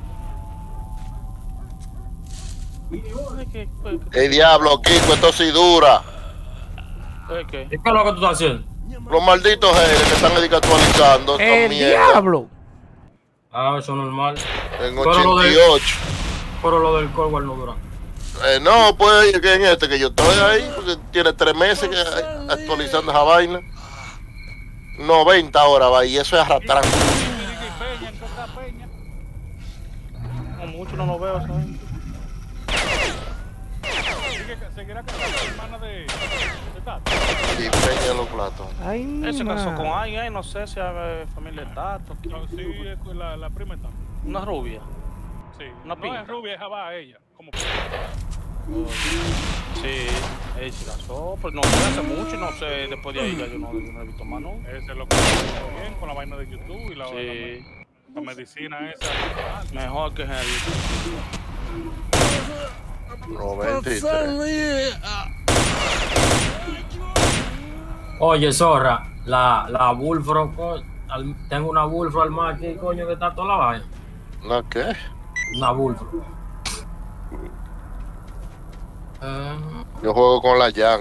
¡Ey, diablo, Kiko! Esto sí dura. ¿Qué? ¿Qué es lo que tú estás haciendo? Los malditos haters que están actualizando. ¡El diablo! Ah, eso es normal. En 88. Pero lo del Cold War no dura. No, pues que en este que yo estoy ahí, porque tiene 3 meses que actualizando esa vaina. 90 horas va, y eso es arrastrando. No mucho, no lo veo, ¿sabes? ¿Seguirá casando la hermana de Tato? Y Peña los platos. Ay, Él se casó con alguien, no sé si es familia de Tato. No, sí, es la prima de Tato. Una rubia. Sí. Una no pinta. es rubia, es jabá ella. Como Sí, él se casó, pero no sé, hace mucho y no sé, después de ahí ya yo no he visto más, ¿no? Ese es lo que está bien con la vaina de YouTube y la Sí. La medicina esa. Mejor que Henry. 93. Oye, zorra, la Bullfrog, tengo una Bullfrog armada aquí, coño, que está toda la vaina. ¿No qué? Una Bullfrog. Yo juego con la Jan,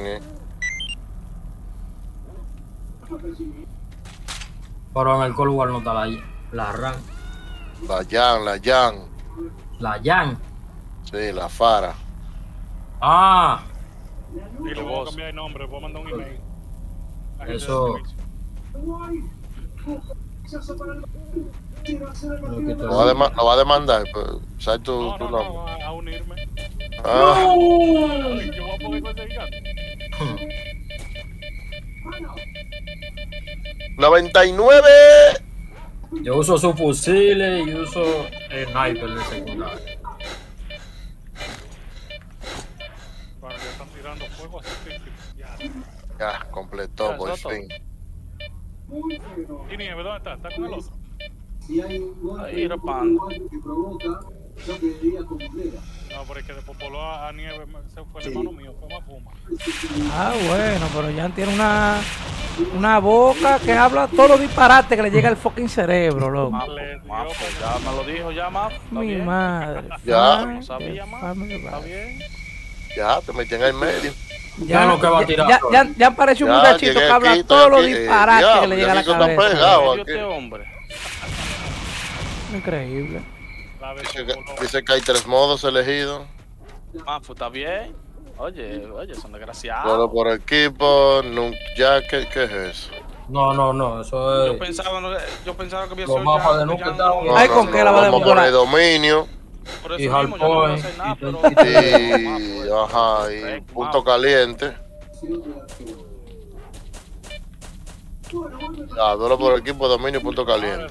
Pero en el Cold War no está la RAM. La Jan. La Jan. Sí, la Fara. Ah. Y le voy a cambiar el nombre, voy a mandar un email. Eso. Lo va a demandar, pues, ¿sabes tu nombre? No, a unirme. Ah. Yo voy a poner con ese gato. 99. Yo uso sus fusiles y uso el sniper de secundaria. Bueno, ya están tirando fuego así. Ya, completó por fin. ¿Y Nieve dónde está? ¿Está con el otro? Ahí rapando. No, pero es que de Popoló a Nieve se fue el hermano mío, fue más Puma. Ah, bueno, pero Jan tiene una boca que habla todos los disparates que le llega al fucking cerebro, loco. Mafo, ya me lo dijo, ya, Mafo. Mi madre. Ya. No sabía, Mafo. Está bien. Ya, te metí en el medio. Ya lo que va a tirar. Ya parece un muchachito que habla todos los disparates que le llega a la cabeza. Este hombre. Increíble. Dice que hay 3 modos elegidos. Mafo, está bien. Oye, son desgraciados. Solo por equipo, ya, ¿qué es eso? No, eso es. Yo pensaba que había sido ya. Ay, ¿con qué la va a Vamos a poner dominio. Por eso y mismo, yo no voy a hacer nada, pero... y punto caliente. Duelo por equipo, dominio, punto caliente.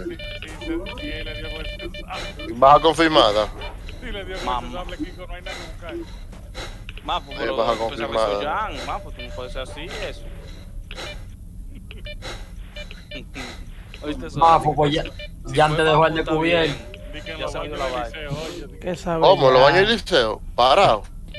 ¿Baja confirmada? Sí, le dio responsable, Kiko, no hay nada que buscar. Mafo, pero baja confirmada. Mafo, tú no puedes ser así, eso. Mafo, pues ya te dejó el descubierto. Ya se ha ido la vaina. ¿Cómo? ¿Lo baños del liceo? Parado.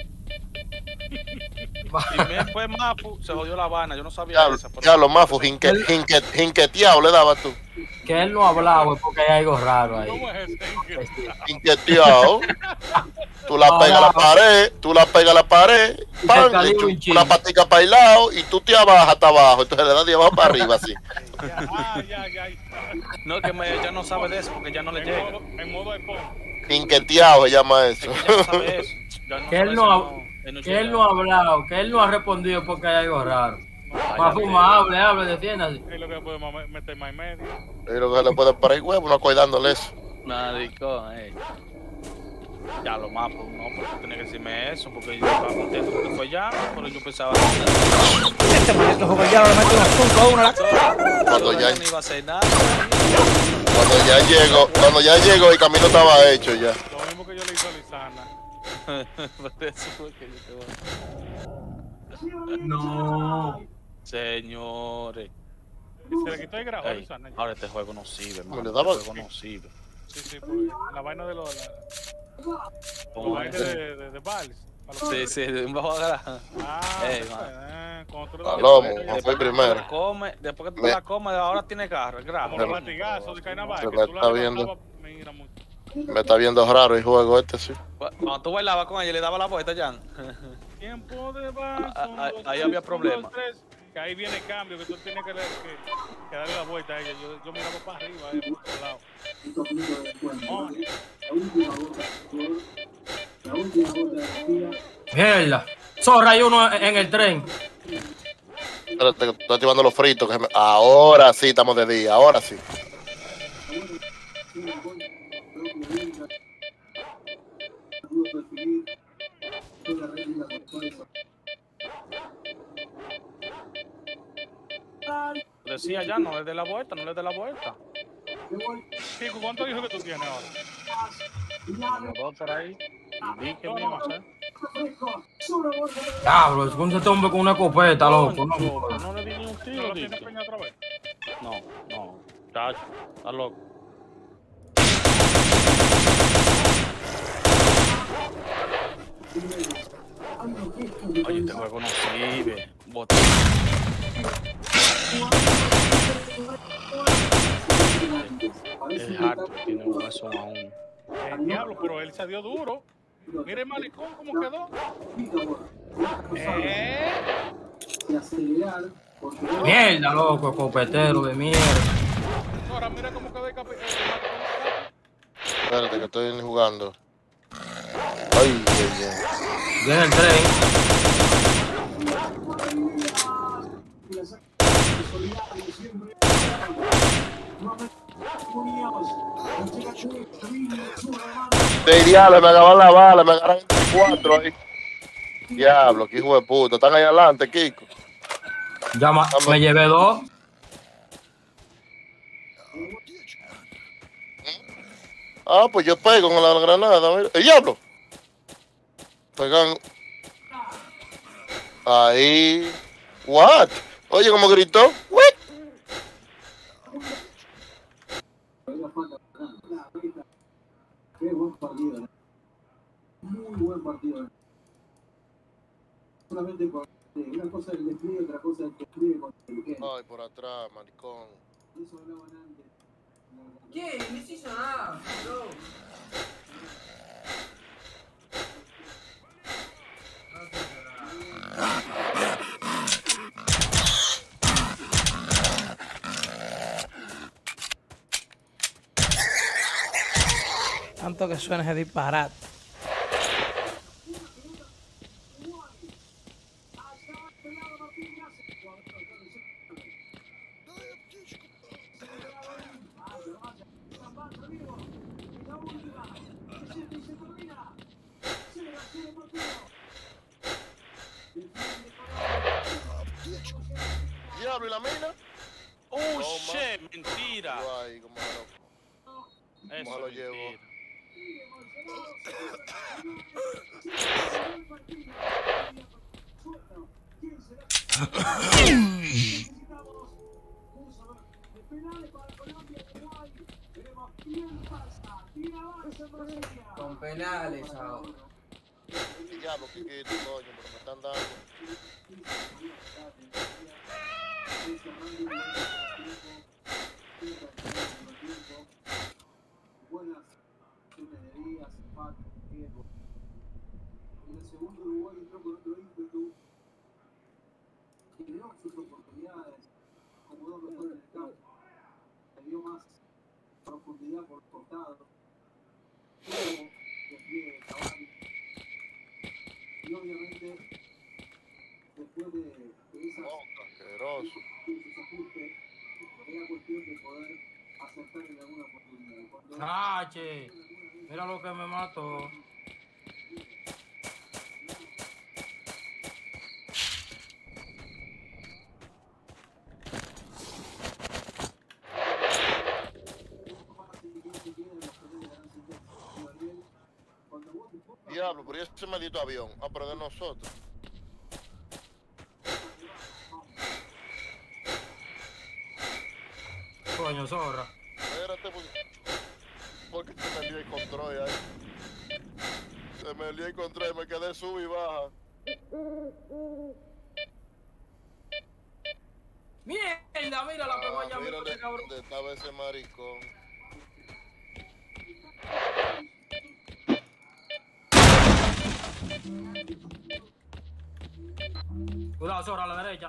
Y después Mafo se jodió la vaina, yo no sabía eso. Ya lo Mafo, jinqueteado le daba tú. Que él no hablaba es porque hay algo raro ahí. ¿Cómo es ese? Jinqueteado. Tú la pegas a la pared, pan, le echas una patica para el lado y tú te abajas hasta abajo, entonces le das de abajo para arriba así. Ya. No, que ya no sabe de eso porque ya no le llega. En modo de pon. Jinqueteado se llama eso. Es que ya no sabe eso. Que él no ha hablado, que él no ha respondido porque hay algo raro. Mafuma, hable, defiéndase. Es lo que podemos meter más en medio. Es lo que le puede parar el huevo, no cuidándole eso. Marico, ya lo Mafo, no, porque tenía que decirme eso, porque yo estaba contento porque fue ya, pero yo pensaba... Este maldito juego ya lo mete un asunto a uno la cara. Cuando ya no iba a hacer nada. Cuando ya llegó, el camino estaba hecho ya. Lo mismo que yo le hice a Lisana. Por eso fue que yo te voy a... No. Señores. Se le quitó el grado, Lisana. Ahora este juego no sirve, man. Le Este daba... juego no sirve. Sí, porque la vaina de los... de Vals. Sí, de un bajo agarra. Palomo, fue primero. Después que tú la comes, ahora tiene garra, Como los latigazos de Cainabal. Se me está viendo. Me está viendo raro el juego este, sí. Cuando tú bailabas con ella, le daba la vuelta, Jan. Tiempo de Vals. Ahí había problemas. Que ahí viene el cambio, que tú tienes que darle la vuelta a ella. Yo miraba para arriba, por otro lado. Mierda. Zorra, hay uno en el tren. Espérate, estoy activando los fritos. Ahora sí estamos de día, ahora sí. Decía ya, no le dé la vuelta, no le dé la vuelta. Pico, ¿cuántos hijos que tú tienes ahora? Dos por ahí. Y que mismo, ¿sabes? Cabro, es un hombre con una escopeta, loco. No le di ni un tiro, ¿No lo tienes peña otra vez? No, chacho, está loco. Oye, este juego no sirve. Bota. Es hard, tiene un hueso aún. Diablo, pero él se dio duro. Mire el malecón cómo quedó. Mierda, loco, copetero de mierda. Ahora mira cómo quedó el malecón. Espérate que estoy jugando. Ay, ay, ay. Viene el tren. De diablo, me acaban la bala, me agarran 4 ahí. Diablo, qué hijo de puta. Están ahí adelante, Kiko. Ya me llevé 2. Ah, pues yo pego con la granada, mira. ¡El diablo! Pegan. Ahí. What? Oye, ¿cómo gritó? What? Qué buen partido. Muy buen partido. Solamente por una cosa es el despliegue, otra cosa es el despliegue con el que. Ay, por atrás, maricón. Eso hablaban antes. ¿Qué? No se hizo nada, bro. Tanto que suena ese disparate. Diablo, ¿y la mina? Oh, shit, mentira. Ay, ¿cómo Eso lo es llevo? mentira. Con penales ahora. Diablo, Kikito, coño, pero me están dando. Buenas tunerías, empate, tiempo. En el segundo Uruguay entró con otro ímpetu. Generó sus oportunidades, acomodó mejor en el campo. Le dio más profundidad por los costados. Tuvo despliegue de Cavani. Y obviamente, después de esas Asqueroso. esos ajustes, era cuestión de poder acertar en alguna oportunidad. Cuando Ah, che. Mira lo que me mató. Diablo, pero ese maldito avión. Ah, pero de nosotros. Coño, zorra. Espérate, porque se me lió el control ahí. Se me lió el control y me quedé sub y baja. Mierda, mira la pegó allá, mira mira, cabrón. dónde estaba ese maricón. Cuidado, zorra, a la derecha.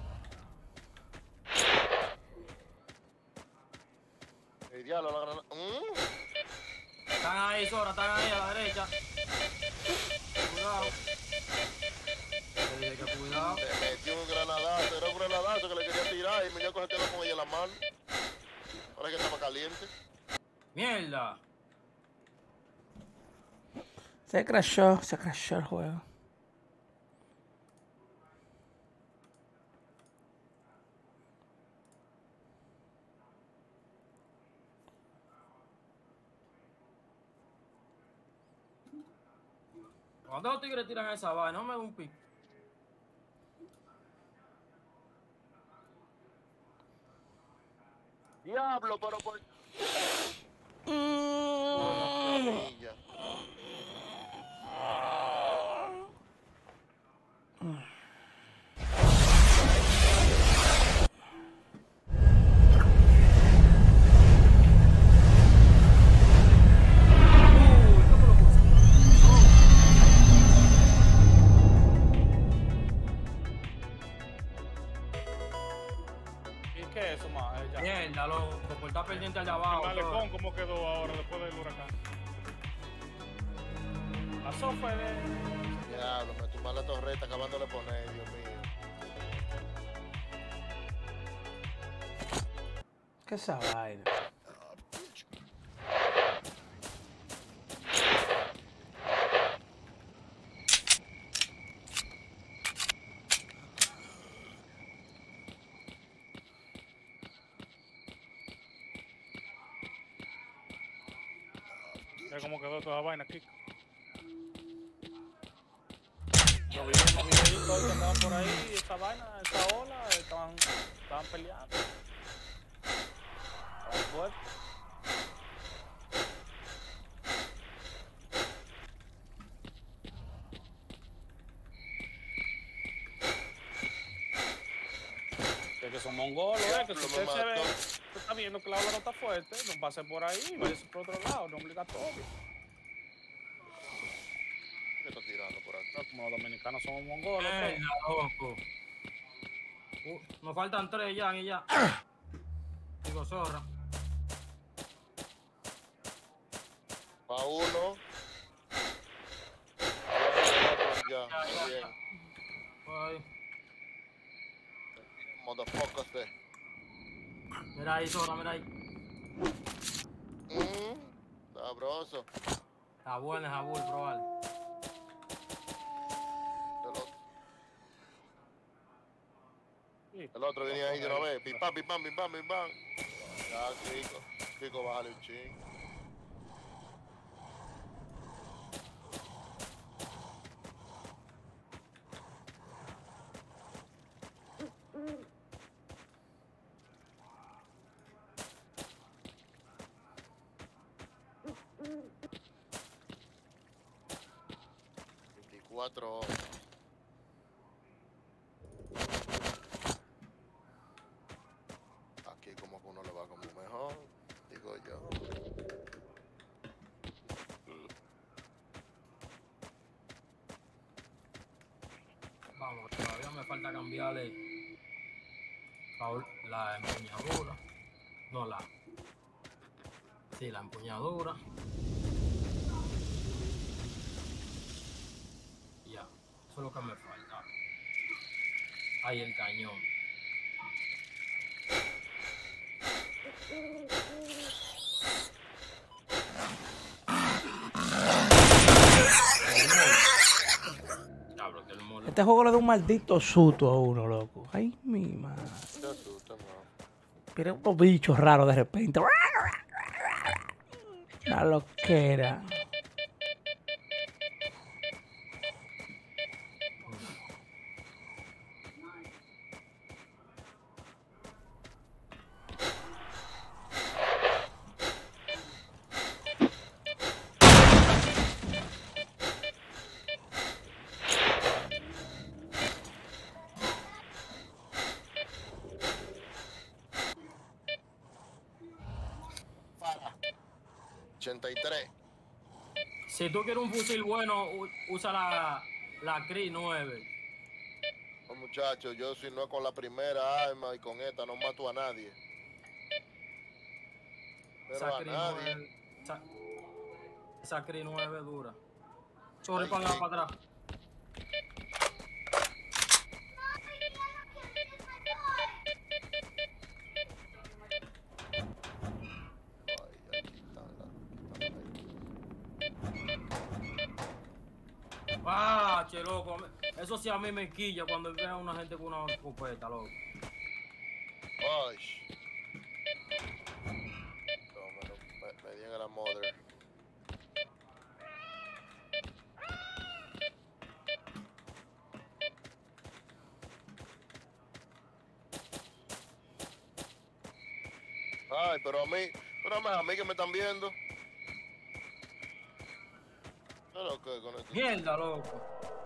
El diablo, la granada. Están ahí, zorra, están ahí a la derecha. Cuidado. Le dije que cuidado. Me metió un granadazo, era un granadazo que le quería tirar y me dio cogerlo con ella en la mano. Ahora que estaba caliente. Mierda. Se crashó el juego. Cuando los tigres tiran esa vaina, no me da un pico. Diablo, pero por... ¿Qué es eso, más? Ya. Mierda, loco, por estar pendiente allá abajo. El malecón, ¿cómo quedó ahora después del huracán? La sofa de... Diablo, me tumba la torreta acabándole de poner, Dios mío. ¿Qué es esa vaina? Mira cómo quedó toda la vaina aquí. Los videitos que andaban por ahí, esa vaina, esa ola, estaban peleando. Estaban fuertes. Que son mongolos, que si usted se ve, usted está viendo que la ola no está fuerte, no pase por ahí, váyase por otro lado, no obligatorio. ¿Qué está tirando por acá? Como los dominicanos somos mongolos. Loco. Nos faltan 3 ya y ya. Digo, zorra. Pa' uno. Ya, bien. Ay. Motherfuckers de. Mira ahí, zorra, mira ahí. Sabroso. Está buena esa bull, probar. El otro venía ahí de una vez. Pim pam, pim pam, pim pam, pim pam. Ya, chico. Chico, bájale un ching. Aquí como que uno le va como mejor, digo yo. Vamos, todavía me falta cambiarle la empuñadura. No, sí, la empuñadura. Ya, eso es lo que me falta. Ahí el cañón. Este juego le da un maldito susto a uno, loco. Ay, mi madre. Mira unos bichos raros de repente. La loquera. Si tú quieres un fusil bueno, usa la CRI 9. No, muchachos, yo si no es con la primera arma y con esta no mato a nadie. Pero a nadie. Esa CRI 9 dura. Sorry, para atrás. Che, loco, eso sí a mí me quilla cuando veo a una gente con una escopeta, loco. Ay. Me dieron a la mother. Ay, pero a mí que me están viendo. Pero que con esto. Mierda, loco.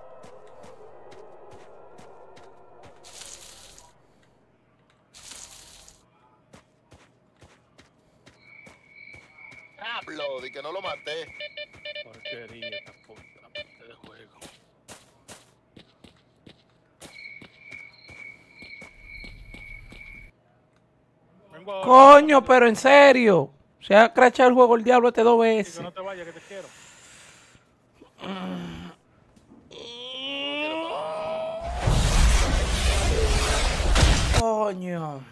Hablo de que no lo maté. Porquería esta puta de juego. Coño, pero en serio. Se ha crachado el juego el diablo este 2 veces. Que no te vayas, que te quiero. Coño.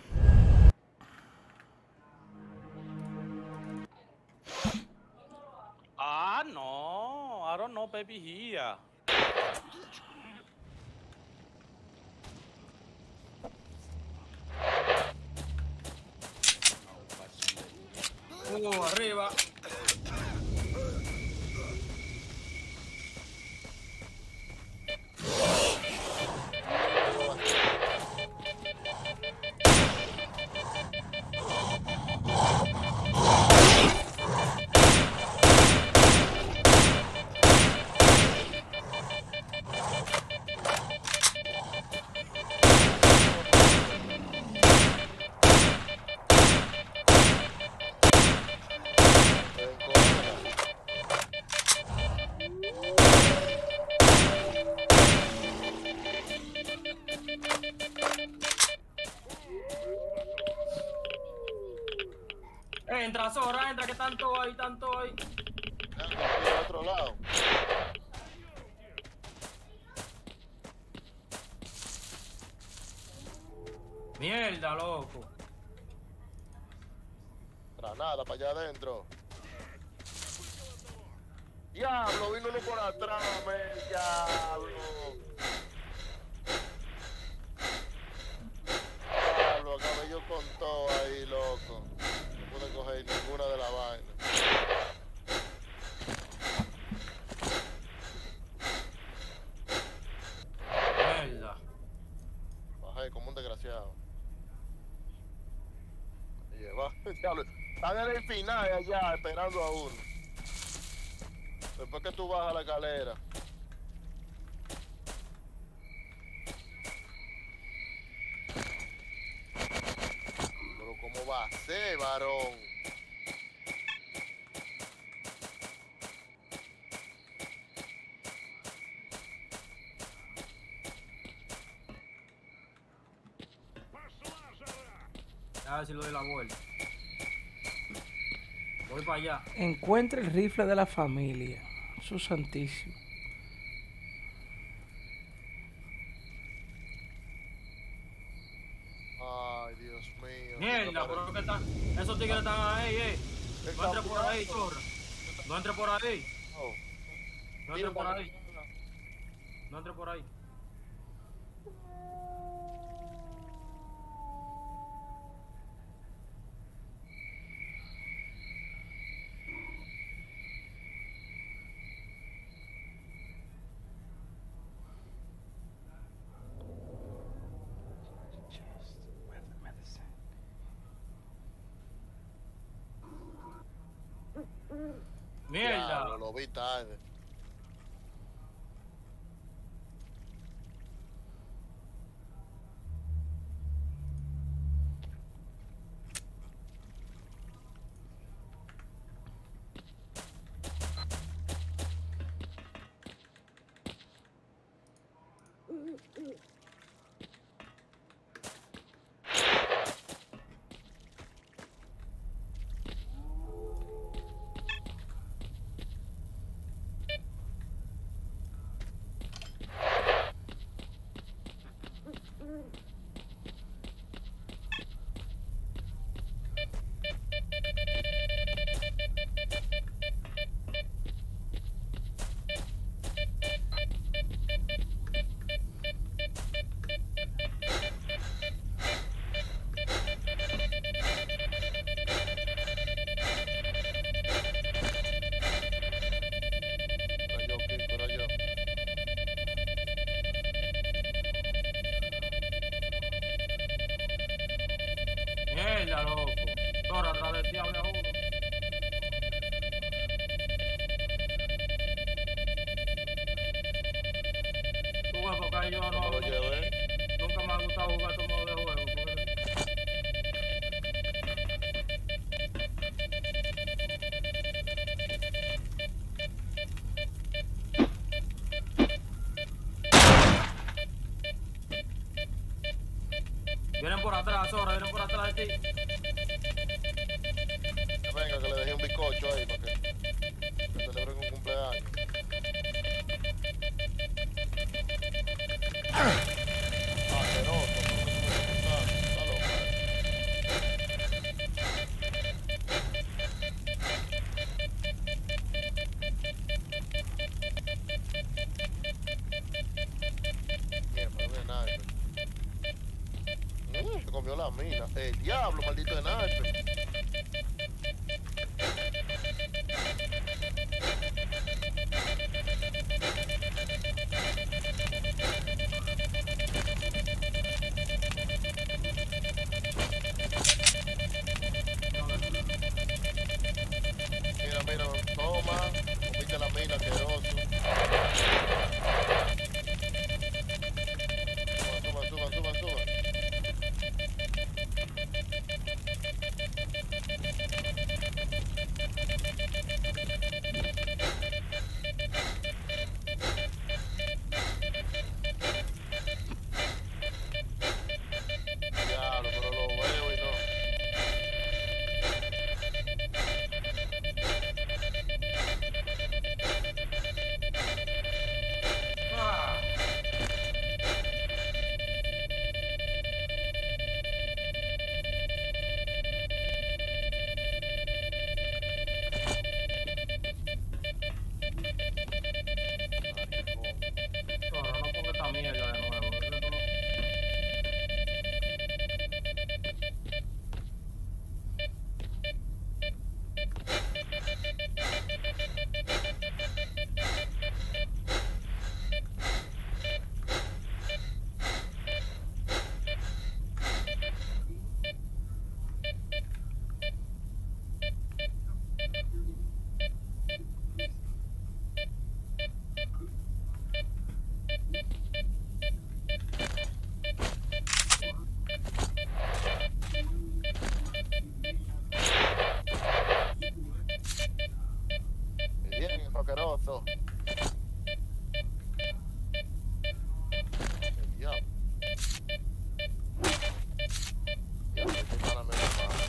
Ah, no. I don't know, baby, here. Arriba. Entra, Zora, entra, que tanto hay, tanto hay. Del otro lado. Mierda, loco. Granada para allá adentro. Diablo, vino uno por atrás, diablo. Diablo, acabé yo con todo ahí, loco. No pude coger ninguna de las vainas. Mierda. Bajé como un desgraciado. Lleva, diablo. Están en el final allá esperando a uno. Después que tú bajas la escalera. Pero ¿cómo va a ser, varón? A ver si lo doy la vuelta. Voy para allá. Encuentra el rifle de la familia. Su santísimo. Ay, Dios mío. Mierda, pero que están. Esos tigres están ahí, No entre por ahí, chorra. No entre por ahí. No entre por ahí. No entre por ahí. Mierda. Diablo, lo vi tarde. Mierda, loco. Ahora atrás del diablo uno. Tú ves porque ahí yo no nunca me ha gustado jugar este modo de juego. Vienen por atrás, ahora vienen por atrás de ti. Mira que le dejé un bizcocho ahí para que celebren un cumpleaños. Se comió la mina. El diablo, maldito de Nacho. Mira, mira, toma. Comiste la mina, asqueroso. Suba. Diablo, pero lo veo y no. No ponga esta mierda de nuevo. Bien, asqueroso. El diablo. Diablo, qué mala me da mano.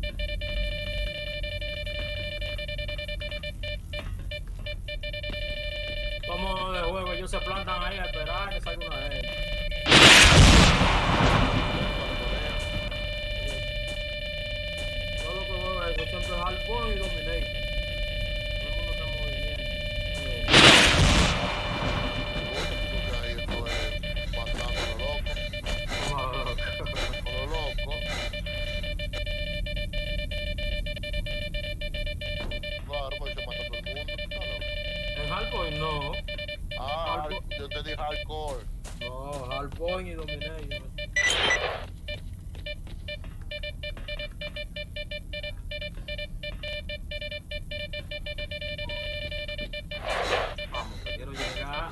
Vamos de juego, ellos se plantan ahí a esperar que salga una de ellos. Todo lo que juego es siempre es Hardcore y Domination. Todo el mundo está muy bien. Ahí esto es matando a lo loco. A lo loco. Claro, porque se mata a todo el mundo. En Hardcore no. Ah, yo te dije hardcore. No, Hardcore y Domination. Vamos, que quiero llegar.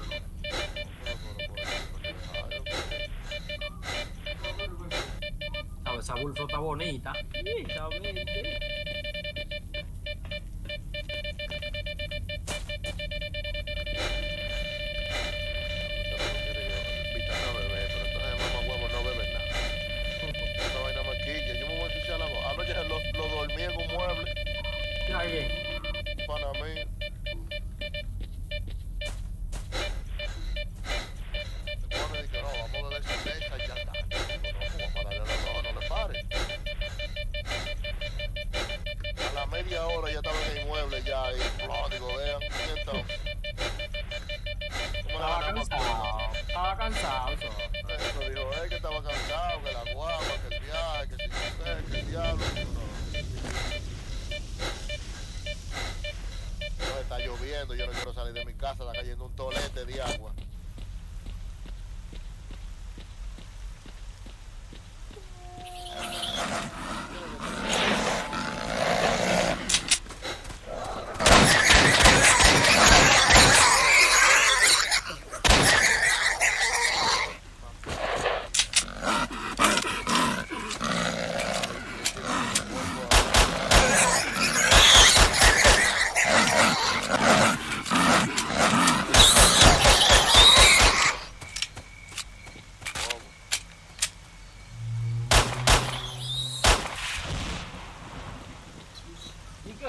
Esa Bulfo está bonita. Sí, está bien. Lo dormí en un mueble. ¿Alguien? Para mí. Después dije, no, vamos a darle cerveza y ya está. No, vamos a darle no le pare. A la media hora ya estaba en el mueble ya y digo, vean, entonces. Estaba cansado. Eso dijo, que estaba cansado, que la guagua, que el viaje, que si usted, que el diablo. No, está lloviendo, yo no quiero salir de mi casa, está cayendo un tolete de agua.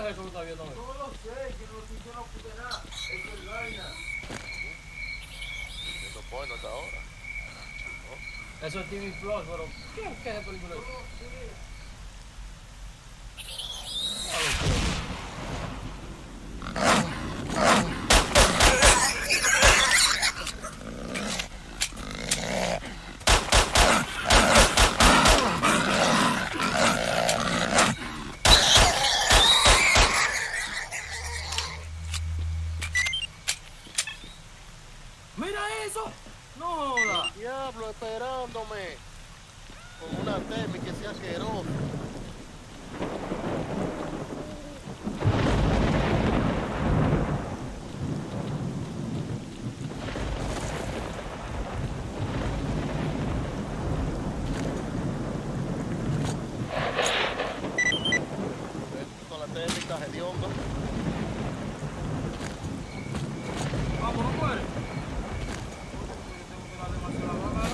es eso que está viendo? No lo sé, que no puse nada. Eso es vaina. Eso pone hasta ahora. Eso es TV Plus, pero ¿qué es esa película? ¡Mira eso! ¡No joda! Diablo, esperándome. Con una temi que sea asqueroso. Con la temi está hediondo. Vamos, no puede. Tengo que darle más a la vaca.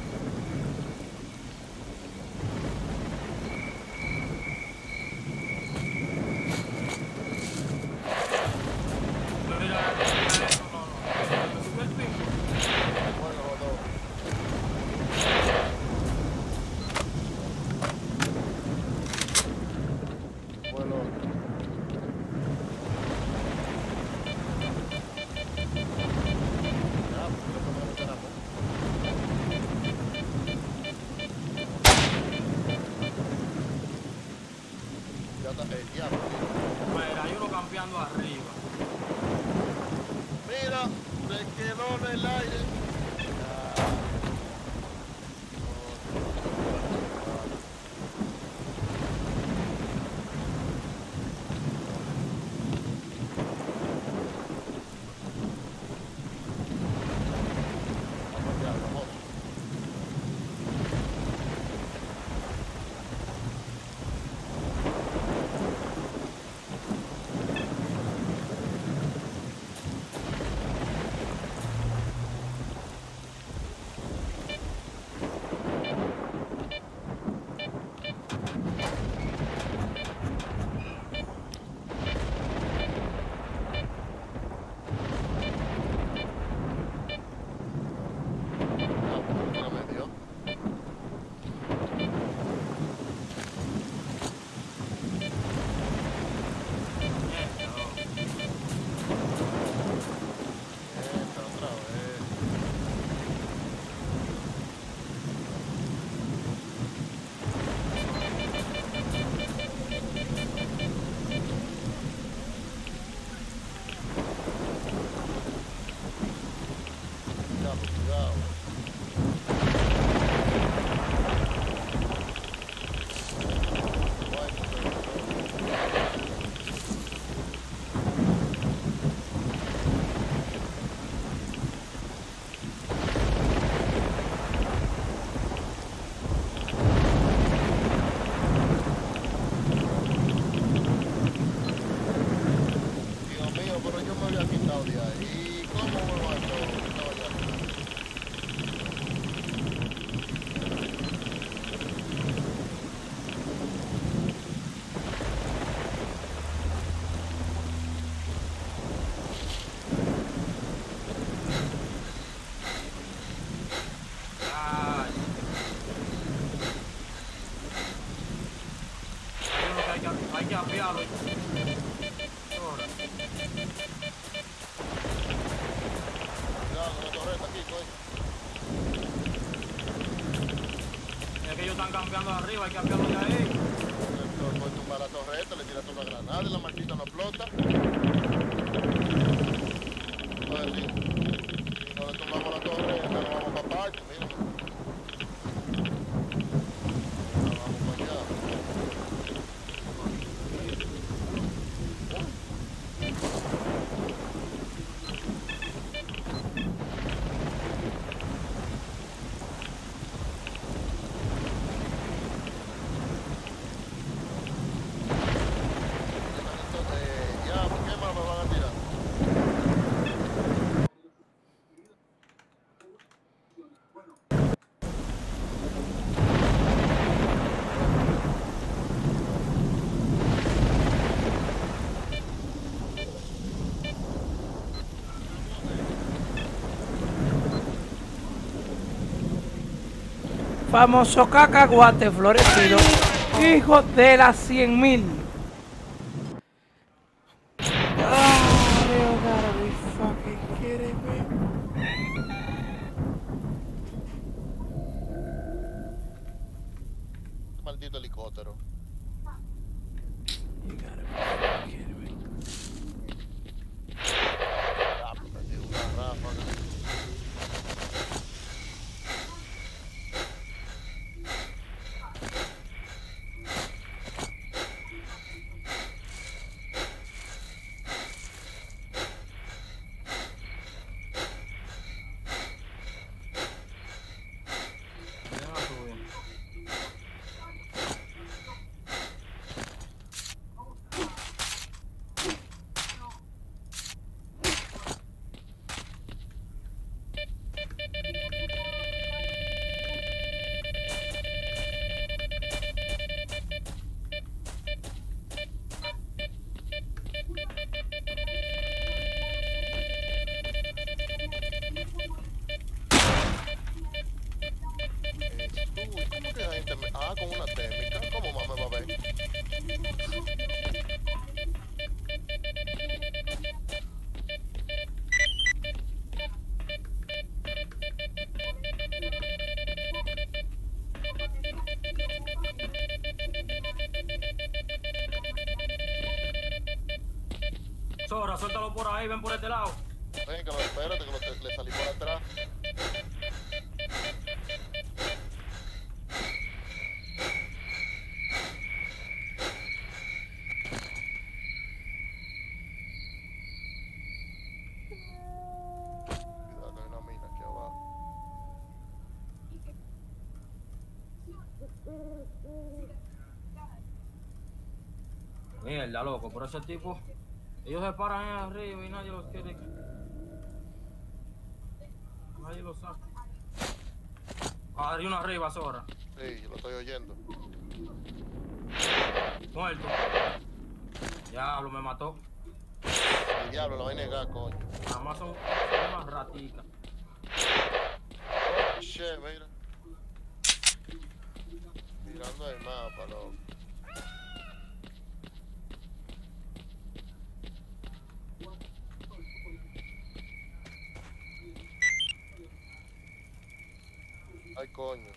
Mira, hay uno campeando arriba. Mira, se quedó en el aire. Hay que cambiarlo. Es que ellos están cambiando arriba, hay que cambiarlo de ahí. Puedes tumbar la torreta, le tiras una granada y la maldita no explota. Entonces, si no le tumbamos la torreta, no vamos para parte, mira. Vamos para allá. famoso cacahuate florecido, hijo de las 100,000. Maldito helicóptero. Con una térmica, ¿cómo más me va a ver? Zorra, suéltalo por ahí, ven por este lado. Venga, espérate que le salí por atrás. Mierda, loco, por ese tipo, ellos se paran ahí arriba y nadie los quiere. Nadie los saca. Hay uno arriba, Zorra. Sí, yo lo estoy oyendo. Muerto. Diablo, me mató. El diablo lo va a negar, coño. Nada más son unas raticas. Oh, shit, mira. Mirando el mapa, loco. Ay, coño.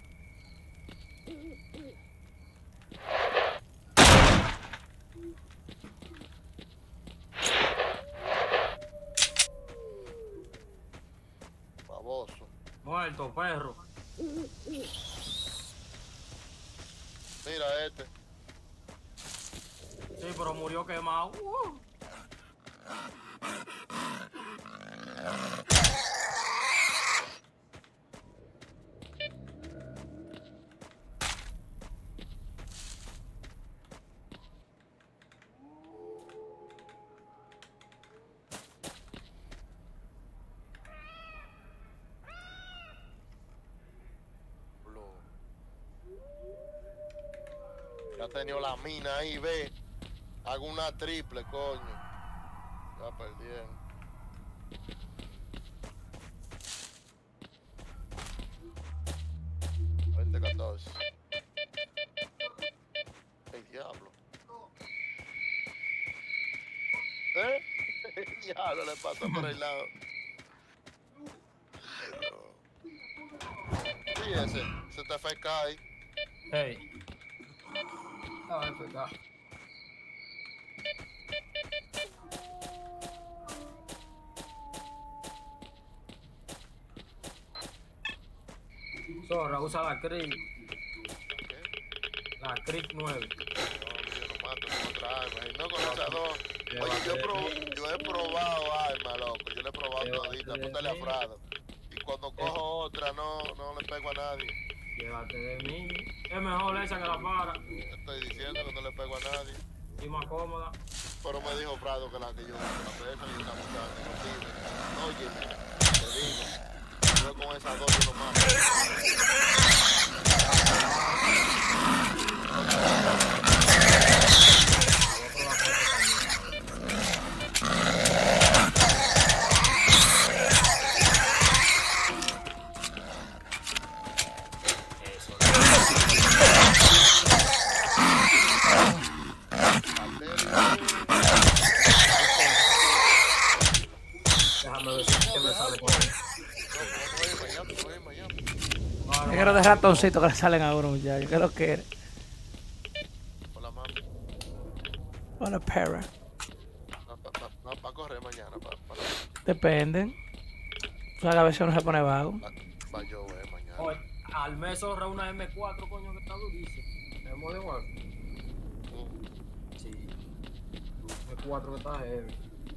Baboso. Muerto, perro. Mira este. Sí, pero murió quemado. Ya ha tenido la mina ahí, ve. Hago una triple, coño. Ya perdieron. $20-14. ¡El diablo! ¿Eh? El diablo le pasó por el lado. Sí, ese te FK ahí. Hey. Ah, FK. Zorra, usa la Crick. La Crick 9. No conoce a dos. Oye, yo he probado armas, loco. Yo le he probado todita. Púntale a Frado. Y cuando cojo otra, no le pego a nadie. Llévate de mí. Es mejor esa que la para. Estoy diciendo que no le pego a nadie. Y más cómoda. Pero me dijo Frado que la que yo la y estamos negociable. Oye, te digo. Yo con esas dos yo no mato. ratoncitos que le salen a uno, muchachos. ¿Qué es lo que eres? Hola, mami. Hola, perra. No, para correr mañana. Depende. O sea, a veces uno se pone vago. Para llover mañana. Oye, al mes ahorra una M4, coño, que está durísimo. ¿Tenemos de igual? Sí. M4 que está heavy.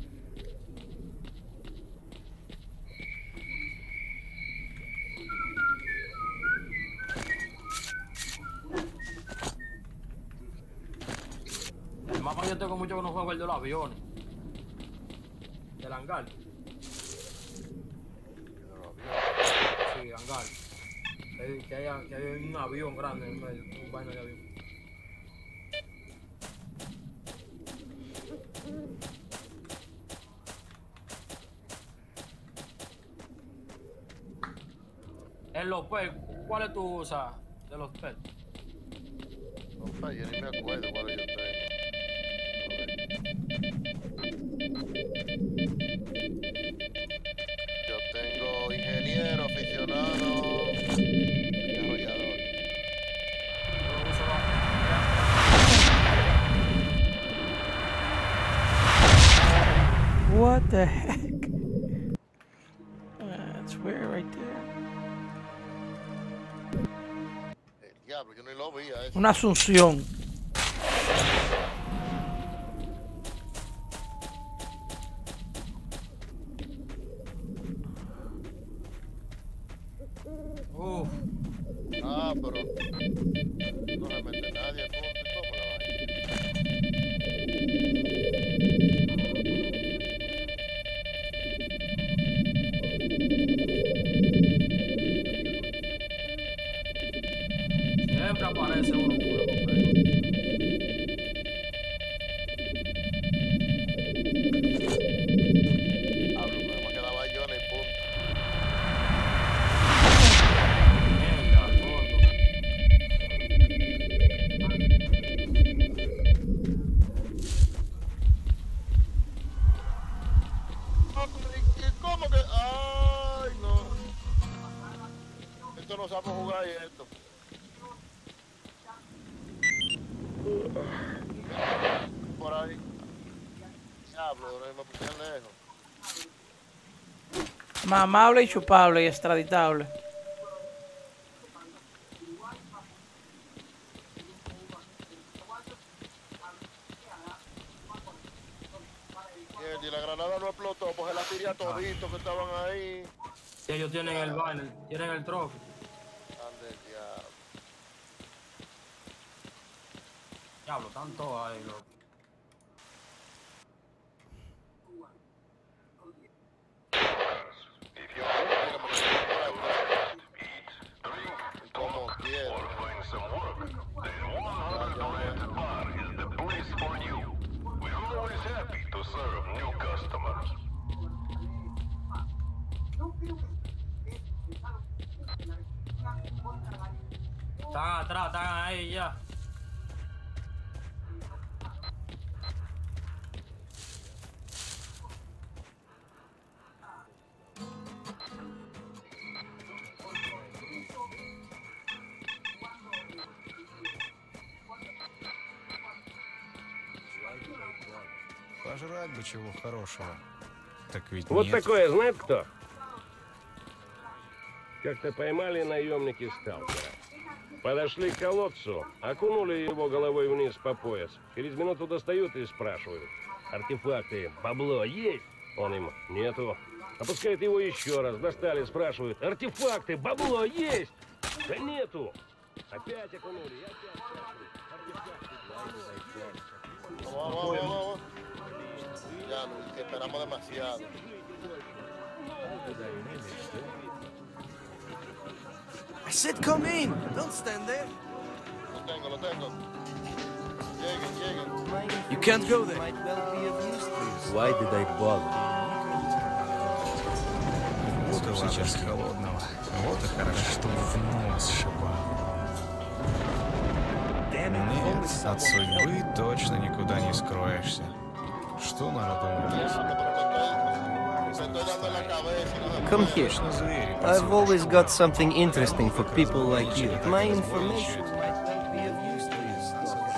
El mapa yo tengo mucho que no juego el de los aviones. Del hangar. Sí, hangar. Que hay un avión grande en el medio, un vaina de avión. En los PET, ¿cuáles tú usas de los PET? Los PET, yo ni me acuerdo cuáles yo tengo. Yo tengo ingeniero, aficionado, desarrollador. What the heck? That's weird right there. El diablo, yo ni lo vi a eso. Una asunción. Ah, pero no le mete nadie, ¿cómo la Siempre aparece uno puro Hablo, pero me quedaba yo en el punto. ¿Cómo que? Ay, no. Esto no sabemos jugar y esto. Por ahí. Diablo, me pusieron lejos. Mamable y chupable y extraditable. Y la granada no explotó, pues se la tiré a toditos que estaban ahí. Sí, ellos tienen el banner, tienen el trofeo. Ande, diablo. Diablo, tanto ahí, loco. Como quiera. Están atrás, están ahí ya. Пожрать бы чего хорошего. Так ведь Вот нет. такое, знает кто? Как-то поймали наемники сталкера. Подошли к колодцу, окунули его головой вниз по пояс. Через минуту достают и спрашивают. Артефакты, бабло есть? Он им, нету. Опускают его еще раз, достали, спрашивают. Артефакты, бабло есть? Да нету. Опять окунули, и опять спрашивают. Артефакты, Vamos. Ya, no, que esperamos demasiado. I said come in. Don't stand there. Lo tengo. Lleguen. You can't go there. Might well be of use to you. Why did I bother? Вот и сейчас холодного. Вот и хорошо, что в нос шибало. Нет, от судьбы точно никуда не скроешься. Что народу нравится? Come here. I've always got something interesting for people like you. My information might well be of use to you, stalker.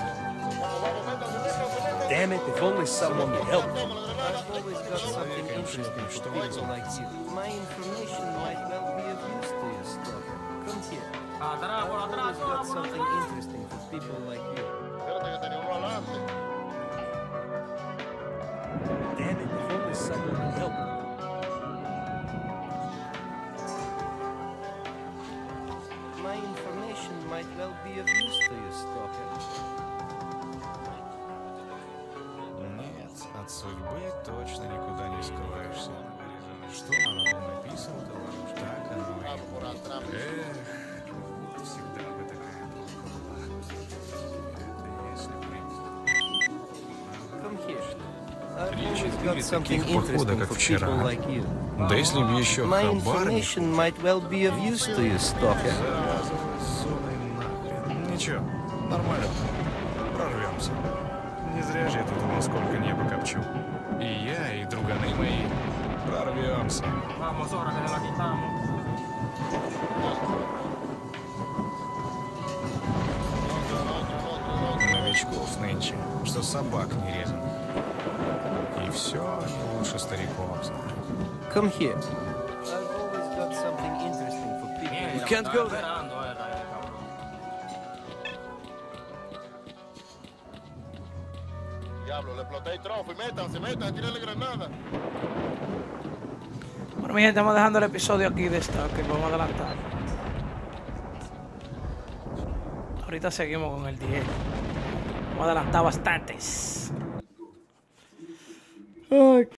Damn it, if only someone would help. I've always got something interesting for people like you. My information might well be of use to you, stalker. Come here. I've always got something interesting for people like you. Damn it, if only someone would help. My information might well be of use to you, stalker. Нет, от судьбы точно никуда не скроешься. Что на нем написано, так оно и будет. Эх, всегда бы такая булка была. Это если бы... Come here. I've 3-4 always got something таких похода, interesting как for вчера. people like you. Да если б еще My хабарник... information might well be of use to you, stalker. Завязывай нахрен. Ничего, нормально. Прорвемся. Не зря же я тут насколько небо копчу. И я, и друганы мои прорвемся. Новичков нынче, что собак не резан. И все не лучше стариков. Come here. I've always got something interesting for people. You can't go there. Diablo, le exploté el trophy. Métanse, tírenle granada. Bueno, mi gente, estamos dejando el episodio aquí de Stalker. Vamos a adelantar. Ahorita seguimos con el 10. Vamos a adelantar bastantes. Ay.